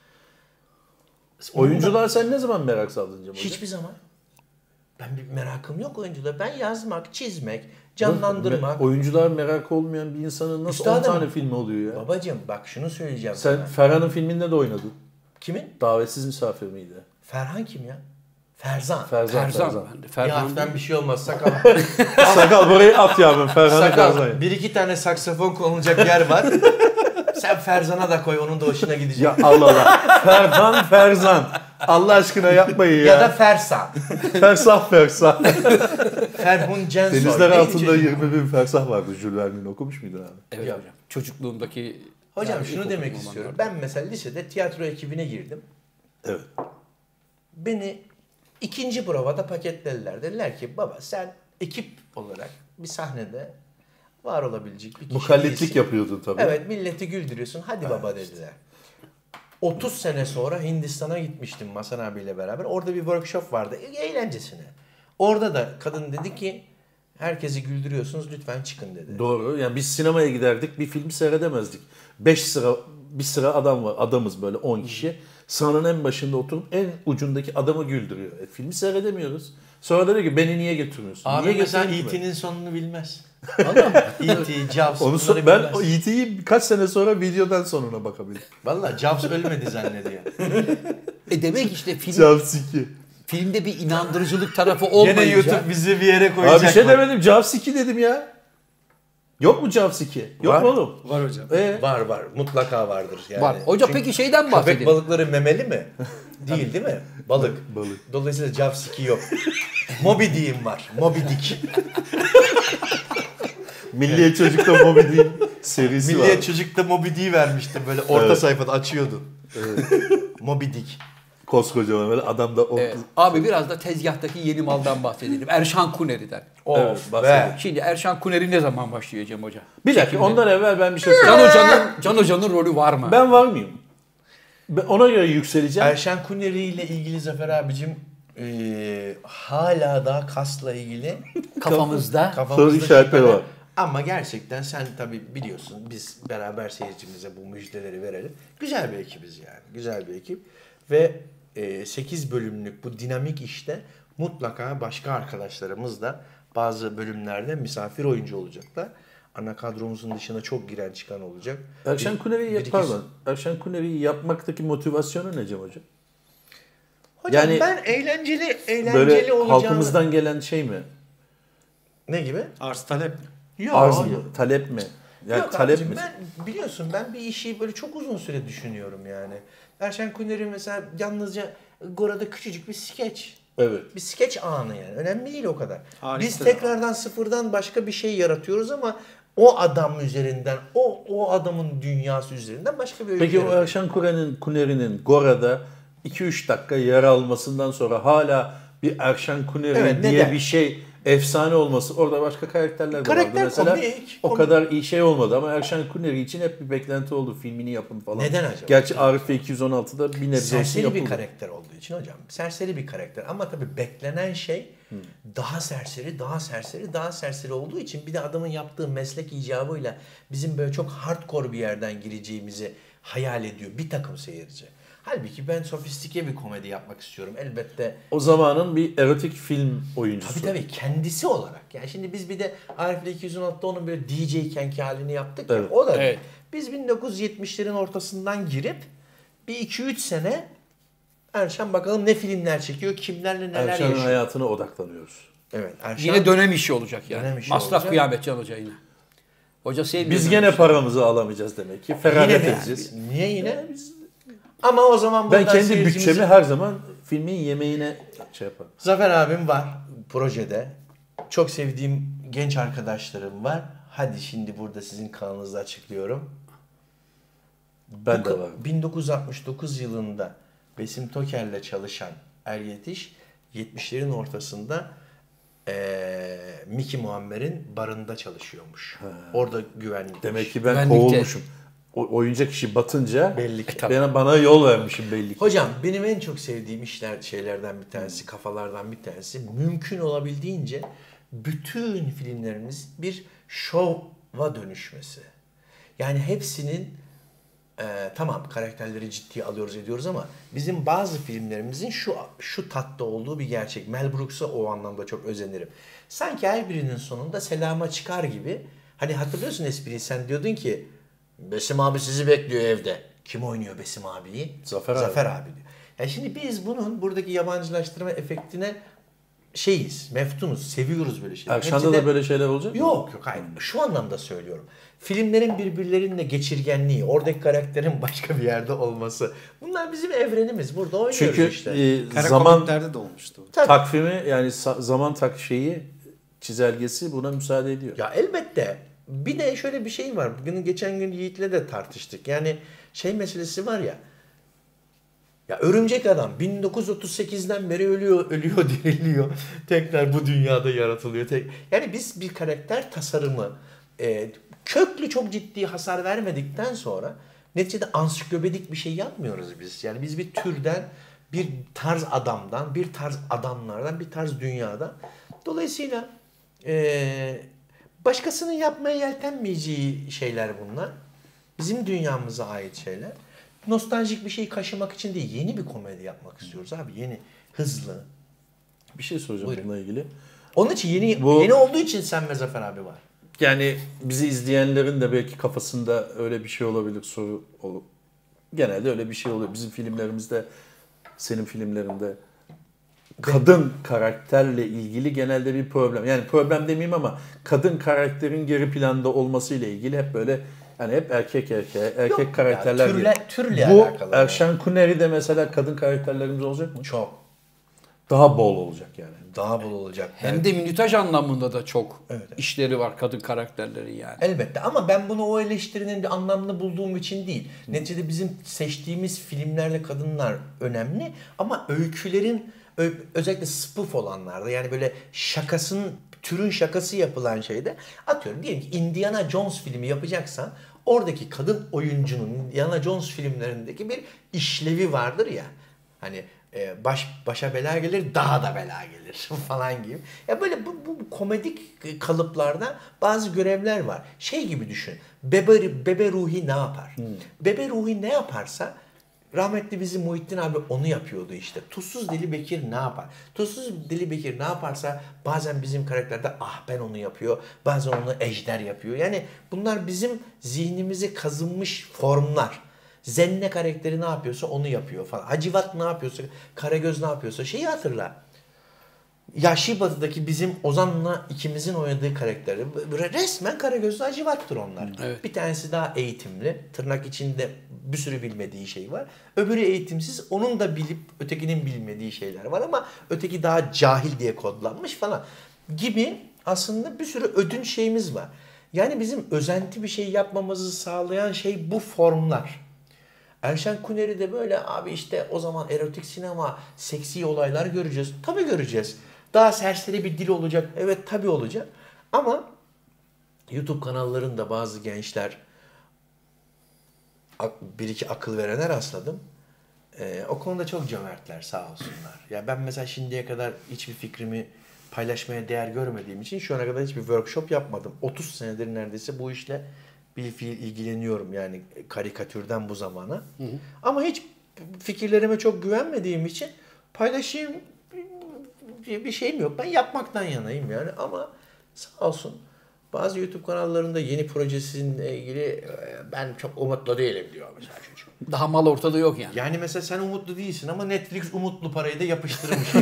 Oyuncular sen ne zaman merak saldın Cem Hoca? Hiçbir zaman. Ben bir merakım yok oyuncular. Ben yazmak, çizmek, canlandırmak. Oyuncular merak olmayan bir insanın nasıl 10 tane filmi oluyor ya? Babacığım bak şunu söyleyeceğim sen sana. Ferhan'ın filminde de oynadın. Kimin? Davetsiz Misafir miydi? Ferhan kim ya? Ferzan. Ferhan. Ben bir şey olmaz sakal. Sakal burayı at ya ben Ferhan'a Sakal. Bir iki tane saksafon konulacak yer var. Sen Ferzan'a da koy onun da hoşuna gidecek. Ya Allah. Ferzan. Allah aşkına yapmayın ya. Ya da Fersan. Fersah. Ferhun Censoy. Denizler altında 20.000 fersah vardı. Jules Verne'in okumuş muydun abi? Evet hocam. Çocukluğumdaki... Hocam şunu demek istiyorum. Ben mesela lisede tiyatro ekibine girdim. Evet. Beni ikinci provada paketlediler. Dediler ki baba sen ekip olarak bir sahnede var olabilecek bir kişi Mukallitlik değilsin. yapıyordun tabii. Evet milleti güldürüyorsun. Hadi baba dediler. 30 sene sonra Hindistan'a gitmiştim Masan abiyle beraber. Orada bir workshop vardı. Eğlencesine. Orada da kadın dedi ki herkesi güldürüyorsunuz lütfen çıkın dedi. Doğru. Yani biz sinemaya giderdik bir film seyredemezdik. Bir sıra adam var. Adamız böyle 10 kişi. Sıranın en başında oturup en ucundaki adamı güldürüyor. Filmi seyredemiyoruz. Sonra dedi ki beni niye götürmüyorsun? Abi niye mesela E.T.'nin sonunu bilmez. Anladın mı? E.T., Jaws. Ben o E.T.'yi birkaç sene sonra videodan sonuna bakabilirim. Valla Jaws ölmedi zannediyor. Demek işte film... Jaws 2. Filmde bir inandırıcılık tarafı olmayınca... Gene YouTube bizi bir yere koyacak. Abi bir şey demedim. Jaws 2 dedim ya. Yok mu Jaws 2? Yok mu oğlum? Var hocam. Var. Mutlaka vardır. Yani. Var. Hocam peki şeyden bahsedin. Köpek balıkları memeli mi? Değil mi? Balık. Dolayısıyla Jaws 2 yok. Moby Dick'im var. Moby Dick. Milliyet Çocuk'ta Moby Dick serisi var. Milliyet Çocuk'ta Moby Dick'i vermiştim böyle orta sayfada açıyordun. Moby Dick. Koskocaman böyle adam da... Evet. Abi biraz da tezgahtaki yeni maldan bahsedelim. Erşan Kuneri'den. Of be. Şimdi Erşan Kuneri ne zaman başlıyor Cem Hoca? Bir dakika ondan evvel ben bir şey söyleyeyim. Can Hoca'nın rolü var mı? Ben var mıyım? Ben ona göre yükseleceğim. Erşan Kuneri ile ilgili Zafer abicim hala daha kasla ilgili kafamızda soru işaretleri var. Ama gerçekten sen tabii biliyorsun biz beraber seyircimize bu müjdeleri verelim. Güzel bir ekibiz yani. Güzel bir ekip. Ve 8 bölümlük bu dinamik işte mutlaka başka arkadaşlarımız da bazı bölümlerde misafir oyuncu olacaklar. Ana kadromuzun dışına çok giren çıkan olacak. Erşan Kuneri'yi yapmaktaki motivasyonu ne Cem Hoca? Hocam yani ben eğlenceli böyle olacağını... halkımızdan gelen şey mi? Ne gibi? Arz talep. Yok. Arz mı? Talep mi? Yani Yok talep abicim, mi? ben biliyorsun ben bir işi böyle çok uzun süre düşünüyorum yani. Erşen Kuneri mesela yalnızca Gora'da küçücük bir skeç. Evet. Bir skeç anı yani. Önemli değil o kadar. Harika. Biz tekrardan sıfırdan başka bir şey yaratıyoruz ama o adam üzerinden, o adamın dünyası üzerinden başka bir öykü Peki o yaratıyoruz. Erşen Kuneri'nin Gora'da 2-3 dakika yer almasından sonra hala bir Erşen Kuneri Evet, diye neden? bir şey efsane olması, orada başka karakterler de vardı. Karakter Mesela komik, o kadar iyi şey olmadı ama Erşen Kuneri için hep bir beklenti oldu. Filmini yapın falan. Neden acaba? Gerçi Arif ve 216'da bir nebze olsun Serseri bir yapıldı. karakter olduğu için hocam. Serseri bir karakter ama tabii beklenen şey daha serseri, daha serseri, daha serseri olduğu için bir de adamın yaptığı meslek icabıyla bizim böyle çok hardcore bir yerden gireceğimizi hayal ediyor bir takım seyirci. Halbuki ben sofistike bir komedi yapmak istiyorum. Elbette O zamanın bir erotik film oyuncusu. tabii kendisi olarak. Yani şimdi biz bir de Arif'le 216'da onun böyle DJ ikenki halini yaptık ya. Evet. O da Evet. biz 1970'lerin ortasından girip bir 2-3 sene Erşen bakalım ne filmler çekiyor, kimlerle neler Erşen'in yaşıyor. hayatına odaklanıyoruz. Evet. Erşen, Yine dönem işi olacak yani. Dönem işi Masraf olacak. kıyamet Can Hoca yine. Hoca sevmiyor. Biz dönem gene işini. paramızı alamayacağız demek ki. Feragat Yine edeceğiz. Niye yine? Ama o zaman Ben buradan kendi seyircimizi- bütçemi her zaman filmin yemeğine şey yaparım. Zafer abim var projede. Çok sevdiğim genç arkadaşlarım var. Hadi şimdi burada sizin kanalınızda açıklıyorum. Ben de varım. 1969 yılında Besim Toker'le çalışan Er Yetiş 70'lerin ortasında Miki Muammer'in barında çalışıyormuş. Orada güvenlik. Demek ki ben Güvenlikte. kovulmuşum. Oyuncak işi batınca Belli ki. bana yol vermişim belli ki. Hocam benim en çok sevdiğim şeylerden bir tanesi, kafalardan bir tanesi mümkün olabildiğince bütün filmlerimiz bir şova dönüşmesi. Yani hepsinin tamam karakterleri ciddiye alıyoruz ediyoruz ama bizim bazı filmlerimizin şu tatta olduğu bir gerçek. Mel Brooks'a o anlamda çok özenirim. Sanki her birinin sonunda selama çıkar gibi. Hani hatırlıyorsun espriyi, sen diyordun ki Besim abi sizi bekliyor evde. Kim oynuyor Besim abiyi? Zafer abi diyor. Yani şimdi biz bunun buradaki yabancılaştırma efektine meftunuz, seviyoruz böyle şeyleri. Erşan'da Neticede- da böyle şeyler olacak mı? Yok hayır. Şu anlamda söylüyorum. Filmlerin birbirleriyle geçirgenliği, oradaki karakterin başka bir yerde olması. Bunlar bizim evrenimiz. Burada oynuyoruz Çünkü işte. zaman Komediklerde de olmuştu. takvimi yani zaman çizelgesi buna müsaade ediyor. Ya elbette. Bir de şöyle bir şey var. Bugün geçen gün Yiğit'le de tartıştık. Yani meselesi var ya. Ya Örümcek Adam 1938'den beri ölüyor, diriliyor. Tekrar bu dünyada yaratılıyor. Yani biz bir karakter tasarımı köklü çok ciddi hasar vermedikten sonra neticede ansiklopedik bir şey yapmıyoruz biz. Yani biz bir türden, bir tarz adamdan, bir tarz adamlardan, bir tarz dünyadan. Dolayısıyla başkasının yapmaya yeltenmeyeceği şeyler bunlar. Bizim dünyamıza ait şeyler. Nostaljik bir şey kaşımak için değil, yeni bir komedi yapmak istiyoruz abi. Yeni, hızlı. Bir şey soracağım Buyurun. bununla ilgili. Onun için yeni olduğu için Sen ve Zafer abi var. Yani bizi izleyenlerin de belki kafasında öyle bir şey olabilir soru olur. Genelde öyle bir şey oluyor. Bizim filmlerimizde, senin filmlerinde kadın karakterle ilgili genelde bir problem. Yani problem demeyeyim ama kadın karakterin geri planda olması ile ilgili hep böyle yani hep erkek karakterler ya, geliyor. türle Bu alakalı. Erşen Kuneri'de mesela kadın karakterlerimiz olacak mı? Çok. Daha bol olacak yani. Daha bol olacak. Hem de minütaj anlamında da çok Evet. işleri var kadın karakterleri yani. Elbette ama ben bunu o eleştirinin de anlamlı bulduğum için değil. Neticede bizim seçtiğimiz filmlerle kadınlar önemli ama öykülerin özellikle spoof olanlarda yani böyle türün şakası yapılan şeyde atıyorum diyelim ki Indiana Jones filmi yapacaksan oradaki kadın oyuncunun Indiana Jones filmlerindeki bir işlevi vardır ya. Hani başa bela gelir, daha da bela gelir falan gibi. Ya böyle bu komedik kalıplarda bazı görevler var. Gibi düşün. Bebe Ruhi ne yapar? Bebe Ruhi ne yaparsa rahmetli bizim Muhittin abi onu yapıyordu işte. Tuzsuz Deli Bekir ne yapar? Tuzsuz Deli Bekir ne yaparsa bazen bizim karakterde ben onu yapıyor. Bazen onu Ejder yapıyor. Yani bunlar bizim zihnimize kazınmış formlar. Zenne karakteri ne yapıyorsa onu yapıyor falan. Hacivat ne yapıyorsa, Karagöz ne yapıyorsa hatırla. Ya Şibatı'daki bizim Ozan'la ikimizin oynadığı karakteri resmen Karagözlü Hacivat'tır onlar. Evet. Bir tanesi daha eğitimli. Tırnak içinde bir sürü bilmediği şey var. Öbürü eğitimsiz. Onun da bilip ötekinin bilmediği şeyler var ama öteki daha cahil diye kodlanmış falan gibi aslında bir sürü ödünç şeyimiz var. Yani bizim özenti bir şey yapmamızı sağlayan şey bu formlar. Erşen Kuneri de böyle abi işte o zaman erotik sinema, seksi olaylar göreceğiz. Tabii göreceğiz. Daha serseri bir dil olacak. Evet tabii olacak. Ama YouTube kanallarında bazı gençler bir iki akıl verene rastladım. O konuda çok cömertler sağ olsunlar. Ya ben mesela şimdiye kadar hiçbir fikrimi paylaşmaya değer görmediğim için şu ana kadar hiçbir workshop yapmadım. 30 senedir neredeyse bu işle bir fiil ilgileniyorum yani karikatürden bu zamana. Hı hı. Ama hiç fikirlerime çok güvenmediğim için paylaşayım bir şeyim yok. Ben yapmaktan yanayım yani ama sağ olsun bazı YouTube kanallarında yeni projesiyle ilgili ben çok umutlu değilim diyor mesela çocuk. Daha mal ortada yok yani. Yani mesela sen umutlu değilsin ama Netflix umutlu parayı da yapıştırmış.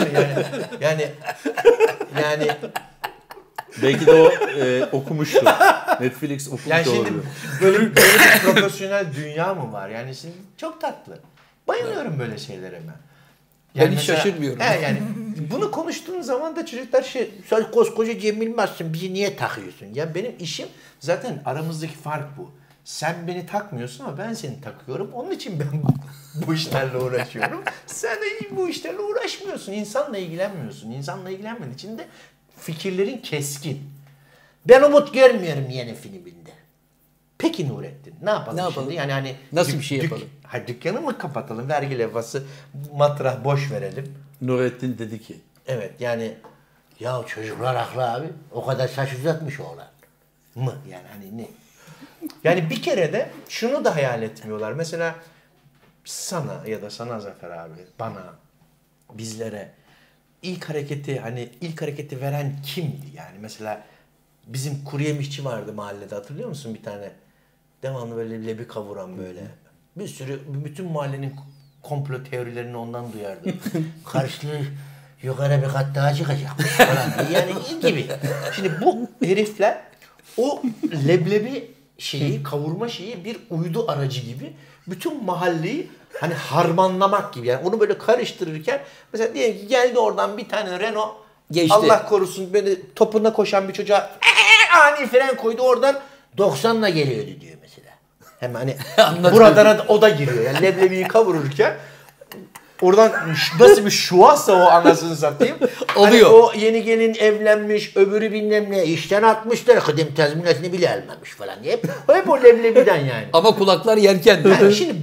yani belki de o okumuştu. Netflix okumuş yani şimdi olabilir. böyle bir profesyonel dünya mı var? Yani şimdi çok tatlı. Bayılıyorum böyle şeylere ben. Yani ben hiç şaşırmıyorum. Yani bunu konuştuğun zaman da çocuklar sen koskoca Cem Yılmaz'sın bizi niye takıyorsun? Ya benim işim zaten aramızdaki fark bu. Sen beni takmıyorsun ama ben seni takıyorum. Onun için ben bu işlerle uğraşıyorum. Sen de bu işlerle uğraşmıyorsun. İnsanla ilgilenmiyorsun. İnsanla ilgilenmediğin için de fikirlerin keskin. Ben umut görmüyorum yeni filminde. Peki Nurettin ne yapalım şimdi? Yani hani nasıl bir şey yapalım? Dükkanı mı kapatalım? Vergi levhası matrah boş verelim. Nurettin dedi ki. Evet yani ya çocuklar haklı abi. O kadar saç uzatmış oğlan. Mı? Yani hani ne? Yani bir kere de şunu da hayal etmiyorlar. Mesela sana ya da sana Zafer abi, bana, bizlere ilk hareketi veren kimdi? Yani mesela bizim kuru yemişçi vardı mahallede hatırlıyor musun bir tane? Devamlı böyle lebi kavuran böyle. Bir sürü bütün mahallenin komplo teorilerini ondan duyardım. Karşılığı yukarı bir kat daha çıkacakmış falan. Yani gibi. Şimdi bu herifler o leblebi şeyi, kavurma şeyi bir uydu aracı gibi bütün mahalleyi hani harmanlamak gibi. Yani onu böyle karıştırırken mesela diyelim ki geldi oradan bir tane Renault geçti. Allah korusun beni topuna koşan bir çocuğa ani fren koydu oradan 90'la geliyordu diyor mesela. Hem hani buradan o da giriyor. Yani leblebiyi kavururken oradan nasıl bir şuassa o anasını satayım. Oluyor. Hani o yeni gelin evlenmiş, öbürü bilmem ne işten atmışlar. Kıdem tazminatını bile almamış falan. Hep o leblebiden yani. Ama kulaklar yerken. Yani şimdi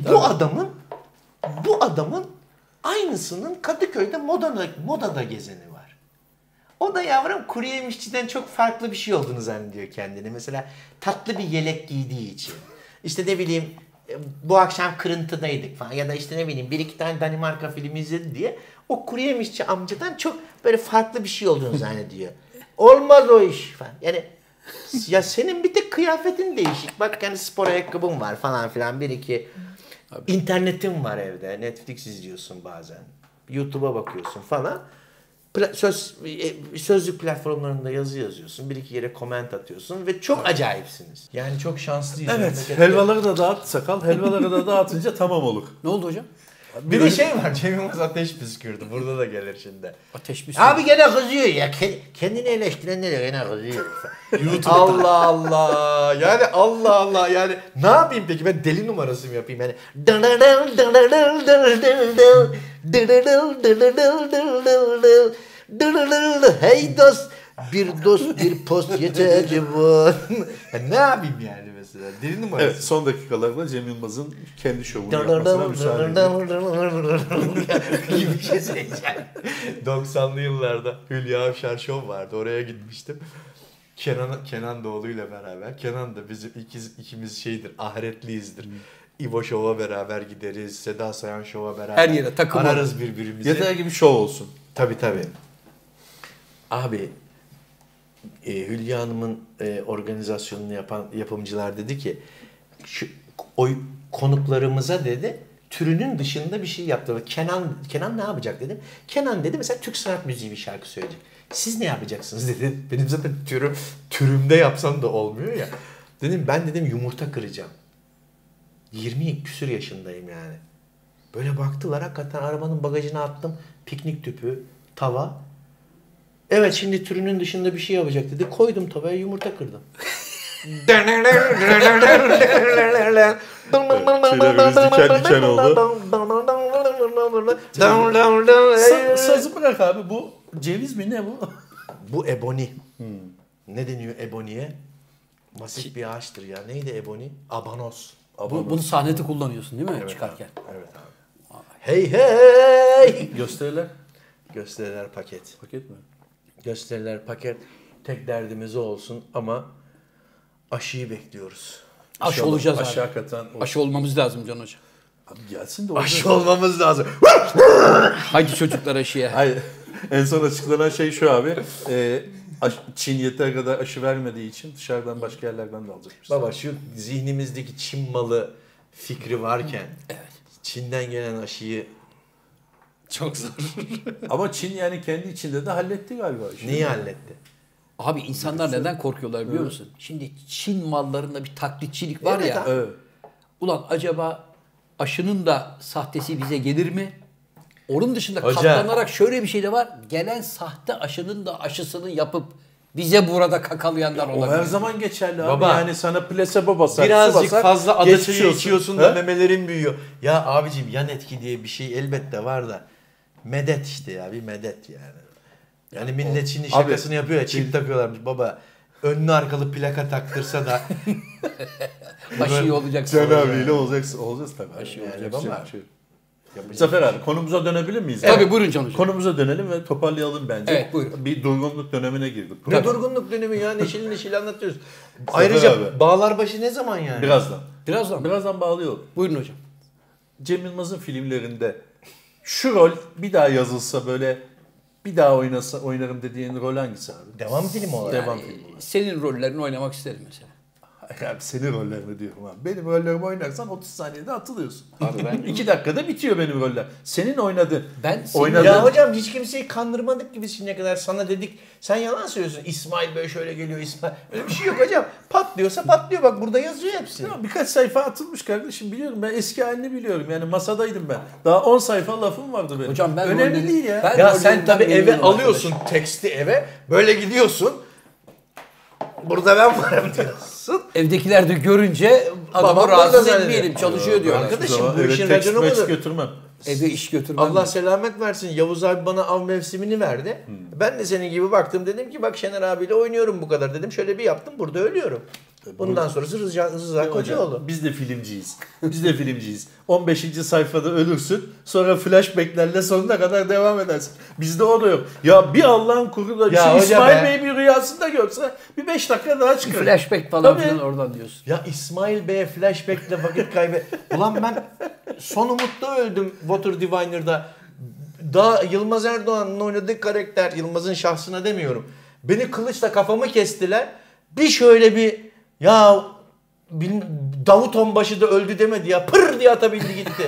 bu adamın aynısının Kadıköy'de modada gezeni var. O da yavrum kuru yemişçiden çok farklı bir şey olduğunu zannediyor kendini. Mesela tatlı bir yelek giydiği için. İşte ne bileyim bu akşam kırıntıdaydık falan ya da işte ne bileyim bir iki tane Danimarka filmi izledi diye o kuru yemişçi amcadan çok böyle farklı bir şey olduğunu zannediyor. Olmaz o iş falan. Yani ya senin bir tek kıyafetin değişik. Bak yani spor ayakkabın var falan filan bir iki. İnternetin var evde. Netflix izliyorsun bazen. YouTube'a bakıyorsun falan. Sözlük platformlarında yazı yazıyorsun. Bir iki yere comment atıyorsun ve çok acayipsiniz. Yani çok şanslıyız. Evet. Helvaları da dağıt sakal. Helvaları da dağıtınca tamam olur. Ne oldu hocam? Bir de şey var. Cem Yılmaz ateş püskürdü. Burada da gelir şimdi. Ateş püskürdü. Abi gene kızıyor ya. Kendini eleştirenler de gene kızıyor. Allah Allah. Yani Allah Allah. Yani ne yapayım peki? Ben deli numarası mı yapayım? Yani hey dost. Bir dost bir post yeterli bu. Ne yapayım yani mesela? Deli numarası. Evet, son dakikalarda Cem Yılmaz'ın kendi şovunu yapmasına müsaade gibi bir şey söyleyeceğim. 90'lı yıllarda Hülya Avşar Show vardı. Oraya gitmiştim. Kenan Doğulu'yla beraber. Kenan da bizim ikimiz şeydir, ahiretliyizdir. İbo Show'a beraber gideriz. Seda Sayan Show'a beraber. Her yere takım ararız birbirimizi. Yeter gibi şov olsun. Tabii. Abi Hülya Hanım'ın organizasyonunu yapan yapımcılar dedi ki o konuklarımıza dedi türünün dışında bir şey yaptı. Kenan ne yapacak dedim. Kenan dedi mesela Türk sanat müziği bir şarkı söyleyecek. Siz ne yapacaksınız dedi. Benim zaten türümde yapsam da olmuyor ya. Dedim ben dedim yumurta kıracağım. 20 küsür yaşındayım yani. Böyle baktılar hakikaten arabanın bagajına attım. Piknik tüpü, tava. Evet şimdi türünün dışında bir şey yapacak dedi. Koydum tavaya yumurta kırdım. Tüylerimiz diken diken oldu. Sazı bırak abi. Bu ceviz mi ne bu? Bu eboni. Ne deniyor eboniye? Masif bir ağaçtır ya. Neydi eboni? Abanos. Bunu sahnede kullanıyorsun değil mi? Evet Çıkarken. Abi. Evet abi. Hey hey! Gösteriler. Gösteriler paket. Paket mi? Gösteriler paket. Tek derdimiz o olsun ama aşıyı bekliyoruz. Aşı olacağız abi. Aşı hakikaten. Aşı olmamız lazım Can Hoca. Abi gelsin de aşı olmamız lazım. Haydi çocuklar aşıya. Hayır. En son açıklanan şey şu abi. Çin yeter kadar aşı vermediği için dışarıdan başka yerlerden de alacakmış. Baba şu zihnimizdeki Çin malı fikri varken Çin'den gelen aşıyı çok zor. Ama Çin yani kendi içinde de halletti galiba. Neyi halletti? Abi insanlar neden korkuyorlar biliyor musun? Şimdi Çin mallarında bir taklitçilik var ya. Evet. Ulan acaba aşının da sahtesi bize gelir mi? Onun dışında Hoca. katlanarak şöyle bir şey de var. Gelen sahte aşının da aşısını yapıp bize burada kakalayanlar O olabilir. her zaman geçerli abi. Baba, yani sana plasebo basar. birazcık basar, fazla adaçayı içiyorsun da He? memelerin büyüyor. Ya abicim yan etki diye bir şey elbette var da medet işte ya bir medet yani. Yani millet şimdi şakasını yapıyor ya çip takıyorlarmış baba. Önlü arkalı plaka taktırsa da aşı iyi olacaksın. Can abiyle olacağız tabii. Aşı Yani olacak yapacak ama. bir şey yok. Zafer abi konumuza dönebilir miyiz? Tabii buyurun Can Hocam. Konumuza dönelim ve toparlayalım bence. Evet, buyurun. Bir durgunluk dönemine girdik. ne durgunluk dönemi ya neşeli neşeli anlatıyoruz. Ayrıca abi. Bağlarbaşı ne zaman yani? Birazdan bağlayalım. Buyurun hocam. Cem Yılmaz'ın filmlerinde şu rol bir daha yazılsa böyle bir daha oynarım dediğin rol hangisi abi? Devam filmi olarak. Devam filmi olarak. Senin rollerini oynamak isterim mesela. Abi senin rollerini diyorum abi. Benim rollerimi oynarsan 30 saniyede atılıyorsun. Abi ben 2 dakikada bitiyor benim roller. Senin oynadığın. oynadığın... Ya hocam hiç kimseyi kandırmadık gibi şimdiye kadar sana dedik. Sen yalan söylüyorsun. İsmail böyle şöyle geliyor İsmail. Öyle bir şey yok hocam. Patlıyorsa patlıyor. Bak burada yazıyor hepsi. Ya birkaç sayfa atılmış kardeşim biliyorum. Ben eski halini biliyorum. Yani masadaydım ben. Daha 10 sayfa lafım vardı benim. Hocam ben önemli değil ya. Ya sen tabii eve alıyorsun teksti eve. Böyle gidiyorsun. Burada ben varım diyorsun. Evdekiler de görünce adamı Babam rahatsız burada etmeyelim. Çalışıyor diyorlar. Arkadaşım bu işin raconu budur. götürmem. Eve iş götürmem. Allah selamet versin. Yavuz abi bana av mevsimini verdi. Ben de senin gibi baktım. Dedim ki bak Şener abiyle oynuyorum bu kadar. Dedim şöyle bir yaptım. Burada ölüyorum. Bundan sonrası Rıza Kocaoğlu. Biz de filmciyiz. Biz de filmciyiz. 15. sayfada ölürsün. Sonra flashbacklerle sonuna kadar devam edersin. Bizde o da yok. Ya bir Allah'ın kulu da Ya hoca İsmail be. Bey bir rüyasında görse bir 5 dakika daha çıkar. Flashback falan Tabii. filan oradan diyorsun. Ya İsmail Bey'e flashback'le vakit kaybet. Ulan ben son umutta öldüm Water Diviner'da. Daha Yılmaz Erdoğan'ın oynadığı karakter, Yılmaz'ın şahsına demiyorum. Beni kılıçla kafamı kestiler. Bir şöyle bir ya Davut Onbaşı da öldü demedi ya. Pır diye atabildi gitti.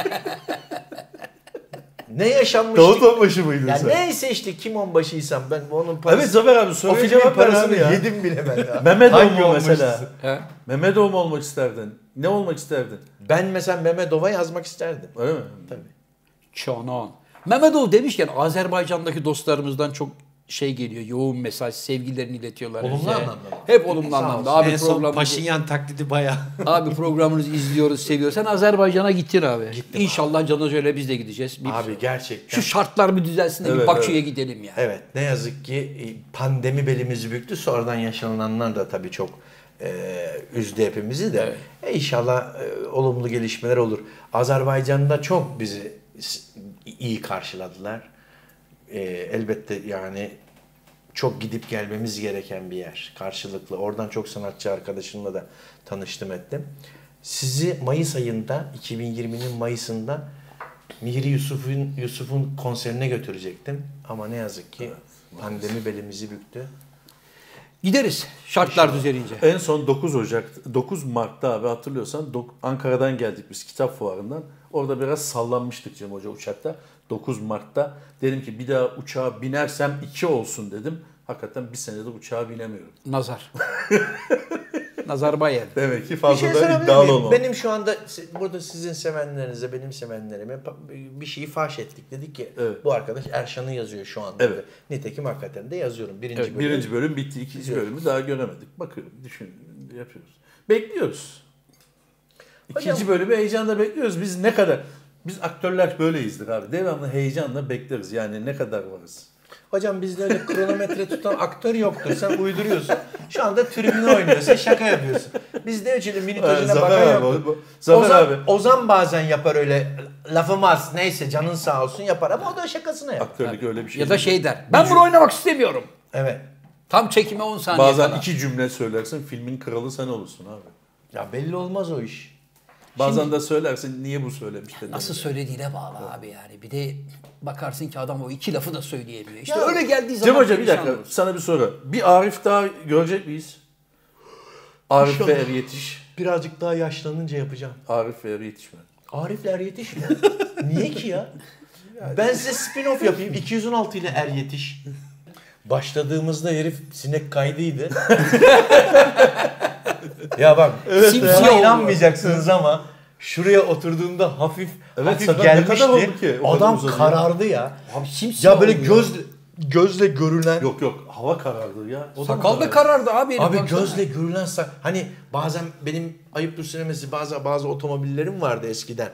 Ne yaşanmıştı? Davut Onbaşı mıydın Ya sen? neyse işte kim onbaşıysam ben onun parası. Evet Zafer abi O soruya filmin cevap ver parasını abi ya. yedim bile ben ya. Mehmetov Hangi mu mesela? onbaşısı? He? Mehmetov mu olmak isterdin? Ne olmak isterdin? Ben mesela Mehmetova yazmak isterdim. Öyle mi? Tabii. Canan. Mehmetov demişken Azerbaycan'daki dostlarımızdan çok şey geliyor. Yoğun mesaj, sevgilerini iletiyorlar. Olumlu bize. anlamda mı? Hep olumlu anlamda. Abi En son programımızı, Paşinyan taklidi bayağı. abi programınızı izliyoruz, seviyoruz. Sen Azerbaycan'a gittin abi. Gittim İnşallah Can Hoca'yla biz de gideceğiz. Abi gerçekten. Şu şartlar bir düzelsin de bir Evet, Bakü'ye gidelim ya. Evet ne yazık ki pandemi belimizi büktü. Sonradan yaşananlar da tabii çok üzdü hepimizi de. İnşallah olumlu gelişmeler olur. Azerbaycan'da çok bizi iyi karşıladılar. Elbette yani çok gidip gelmemiz gereken bir yer. Karşılıklı. Oradan çok sanatçı arkadaşımla da tanıştım ettim. Sizi Mayıs ayında 2020'nin Mayıs'ında Mihri Yusuf'un konserine götürecektim. Ama ne yazık ki pandemi belimizi büktü. Gideriz şartlar düzelince. En son 9 Mart'ta abi hatırlıyorsan Ankara'dan geldik biz kitap fuarından. Orada biraz sallanmıştık Cem Hoca uçakta. 9 Mart'ta dedim ki bir daha uçağa binersem 2 olsun dedim. Hakikaten bir senedir uçağa binemiyorum. Nazar. Nazarbayev. Demek ki Bir fazla şey da sorabilir iddialı miyim? olmam. Benim şu anda burada sizin sevenlerinize, benim sevenlerime bir şeyi faş ettik. Dedik ki bu arkadaş Erşan'ı yazıyor şu anda. Evet. Nitekim hakikaten de yazıyorum. Birinci bölüm bitti. İkinci bölümü daha göremedik. Bakıyorum, yapıyoruz. Bekliyoruz. İkinci bölümü heyecanla bekliyoruz. Biz aktörler böyleyizdir abi. Devamlı heyecanla bekleriz. Yani ne kadar varız. Hocam bizde öyle kronometre tutan aktör yoktur. Sen uyduruyorsun. Şu anda tribüne oynuyorsun. Şaka yapıyorsun. Bizde öyle minutajına bakan yoktur. Ozan bazen yapar öyle lafım az neyse canın sağ olsun yapar ama o da şakasına yapar. Aktörlük öyle bir şey. Ya da şey der. Ben bunu oynamak istemiyorum. Evet. Tam çekime 10 saniye Bazen kala. 2 cümle söylersin filmin kralı sen olursun abi. Ya belli olmaz o iş. Bazen de söylersin niye bu söylemiş. Nasıl söylediğine bağlı abi yani. Bir de bakarsın ki adam o 2 lafı da söyleyemiyor. İşte öyle geldiği zaman... Cem Hoca bir dakika sana bir soru. Bir Arif daha görecek miyiz? Arif ve Er Yetiş. Birazcık daha yaşlanınca yapacağım. Arif ve Er Yetiş mi? Arif'le Er Yetiş mi? Niye ki ya? Ben size spin-off yapayım. 216 ile Er Yetiş. Başladığımızda herif sinek kaydıydı. Ya bak, bana inanmayacaksınız ama şuraya oturduğumda hafif gelmişti. Adam karardı ya. Abi simsiyah ya böyle oluyor. gözle görülen. Yok hava karardı ya. Sakal da karardı abi. Abi gözle görülen hani bazen benim ayıptır söylemesi bazı otomobillerim vardı eskiden.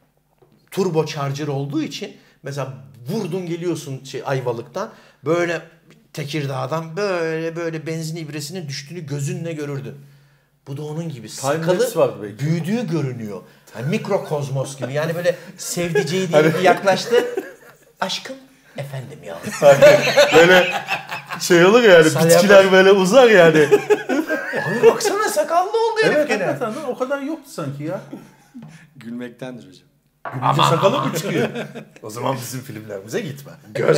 Turbo charger olduğu için mesela vurdun geliyorsun Ayvalık'tan böyle Tekirdağ'dan böyle benzin ibresinin düştüğünü gözünle görürdün. Bu da onun gibi. Sakalı büyüdüğü görünüyor. Yani mikrokozmos gibi. Yani böyle sevdiceği diye yaklaştı. Aşkım efendim ya. Böyle şey olur yani bitkiler böyle uzar yani. Abi baksana sakallı oldu herif gene. Evet o kadar yoktu sanki ya. Gülmektendir hocam. Gülünce sakalı mı çıkıyor? O zaman bizim filmlerimize gitme.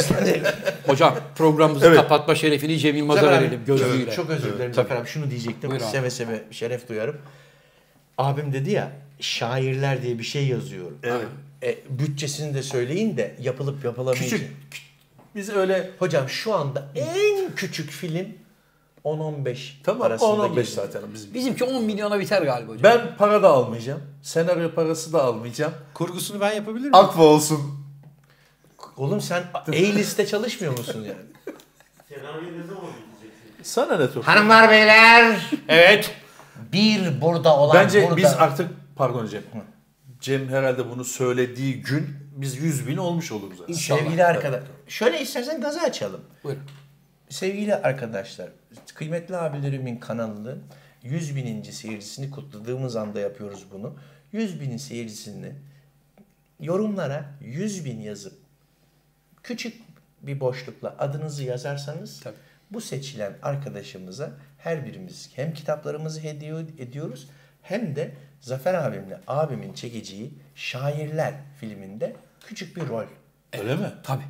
Hocam programımızı kapatma şerefini Cem Yılmaz'a verelim gözlüğüyle. Çok özür dilerim Zafer abi. Şunu diyecektim. Buyur seve seve şeref duyarım. Abim dedi ya şairler diye bir şey yazıyorum. Evet. Bütçesini de söyleyin de yapılıp yapılamayacak. Küçük. Biz öyle... Hocam şu anda en küçük film 10-15 arasında 10-15 zaten. Bizimki 10 milyona biter galiba hocam. Ben para da almayacağım. Senaryo parası da almayacağım. Kurgusunu ben yapabilir miyim? Akva olsun. Oğlum sen A-liste çalışmıyor musun yani? Senaryoyu ne zaman biteceksin? Sana ne Tufan? Hanımlar beyler. Evet. Bir burada olan Bence burada. biz artık pardon Cem. Cem herhalde bunu söylediği gün biz 100.000 olmuş oluruz. Yani. Sevgili arkadaşlar. Şöyle istersen gazı açalım. Buyurun. Sevgili arkadaşlar, kıymetli abilerimin kanalını 100.000. seyircisini kutladığımız anda yapıyoruz bunu. 100.000 seyircisini yorumlara 100.000 yazıp küçük bir boşlukla adınızı yazarsanız bu seçilen arkadaşımıza her birimiz hem kitaplarımızı hediye ediyoruz hem de Zafer abimin çekeceği Şairler filminde küçük bir rol. Öyle mi? Tabii.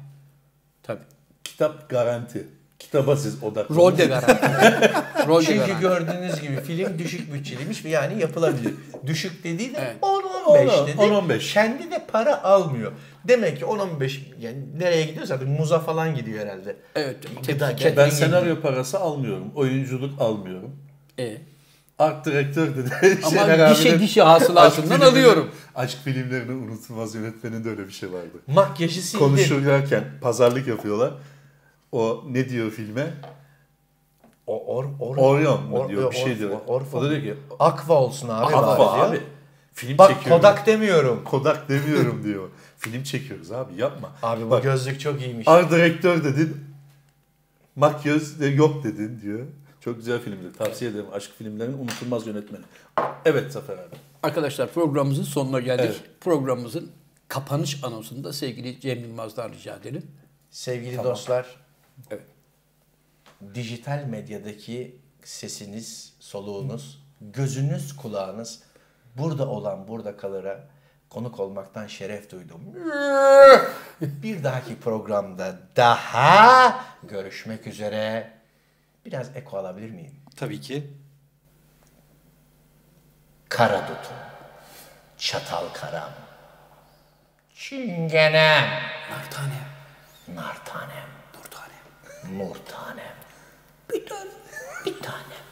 Kitap garanti. Kitaba siz odaklanın. Rol de garanti. Çünkü gördüğünüz gibi film düşük bütçeliymiş ve yani yapılabilir. Düşük dediği de Evet. 10-15 dedi. 10-15. Kendi de para almıyor. Demek ki 10-15 yani nereye gidiyor zaten muza falan gidiyor herhalde. Evet. Ben senaryo parası almıyorum. Oyunculuk almıyorum. Art direktör dedi. Ama gişe hasılatından alıyorum. Aşk filmlerini unutulmaz yönetmenin de öyle bir şey vardı. Makyajı sildi. Konuşurken pazarlık yapıyorlar. O ne diyor filme? Orion mu diyor bir şey diyor. O da diyor ki Aqua olsun abi. Aqua abi. Film bak çekiyorum. Kodak demiyorum. Kodak demiyorum diyor. Film çekiyoruz abi yapma. Abi bu bak, gözlük çok iyiymiş. Art direktör dedin. Makyöz de yok dedin diyor. Çok güzel filmdir. Tavsiye ederim. Aşk filmlerinin unutulmaz yönetmeni. Evet Zafer abi. Arkadaşlar programımızın sonuna geldik. Evet. Programımızın kapanış anonsunu da sevgili Cem Yılmaz'dan rica edelim. Sevgili dostlar. Evet. Dijital medyadaki sesiniz, soluğunuz, gözünüz, kulağınız burada olan burada kalıra konuk olmaktan şeref duydum. Bir dahaki programda daha görüşmek üzere. Biraz eko alabilir miyim? Tabii ki. Kara dutum, çatal karam, çingenem, Nartanem. nartanem, Nurtanem. nur tanem, bir tane.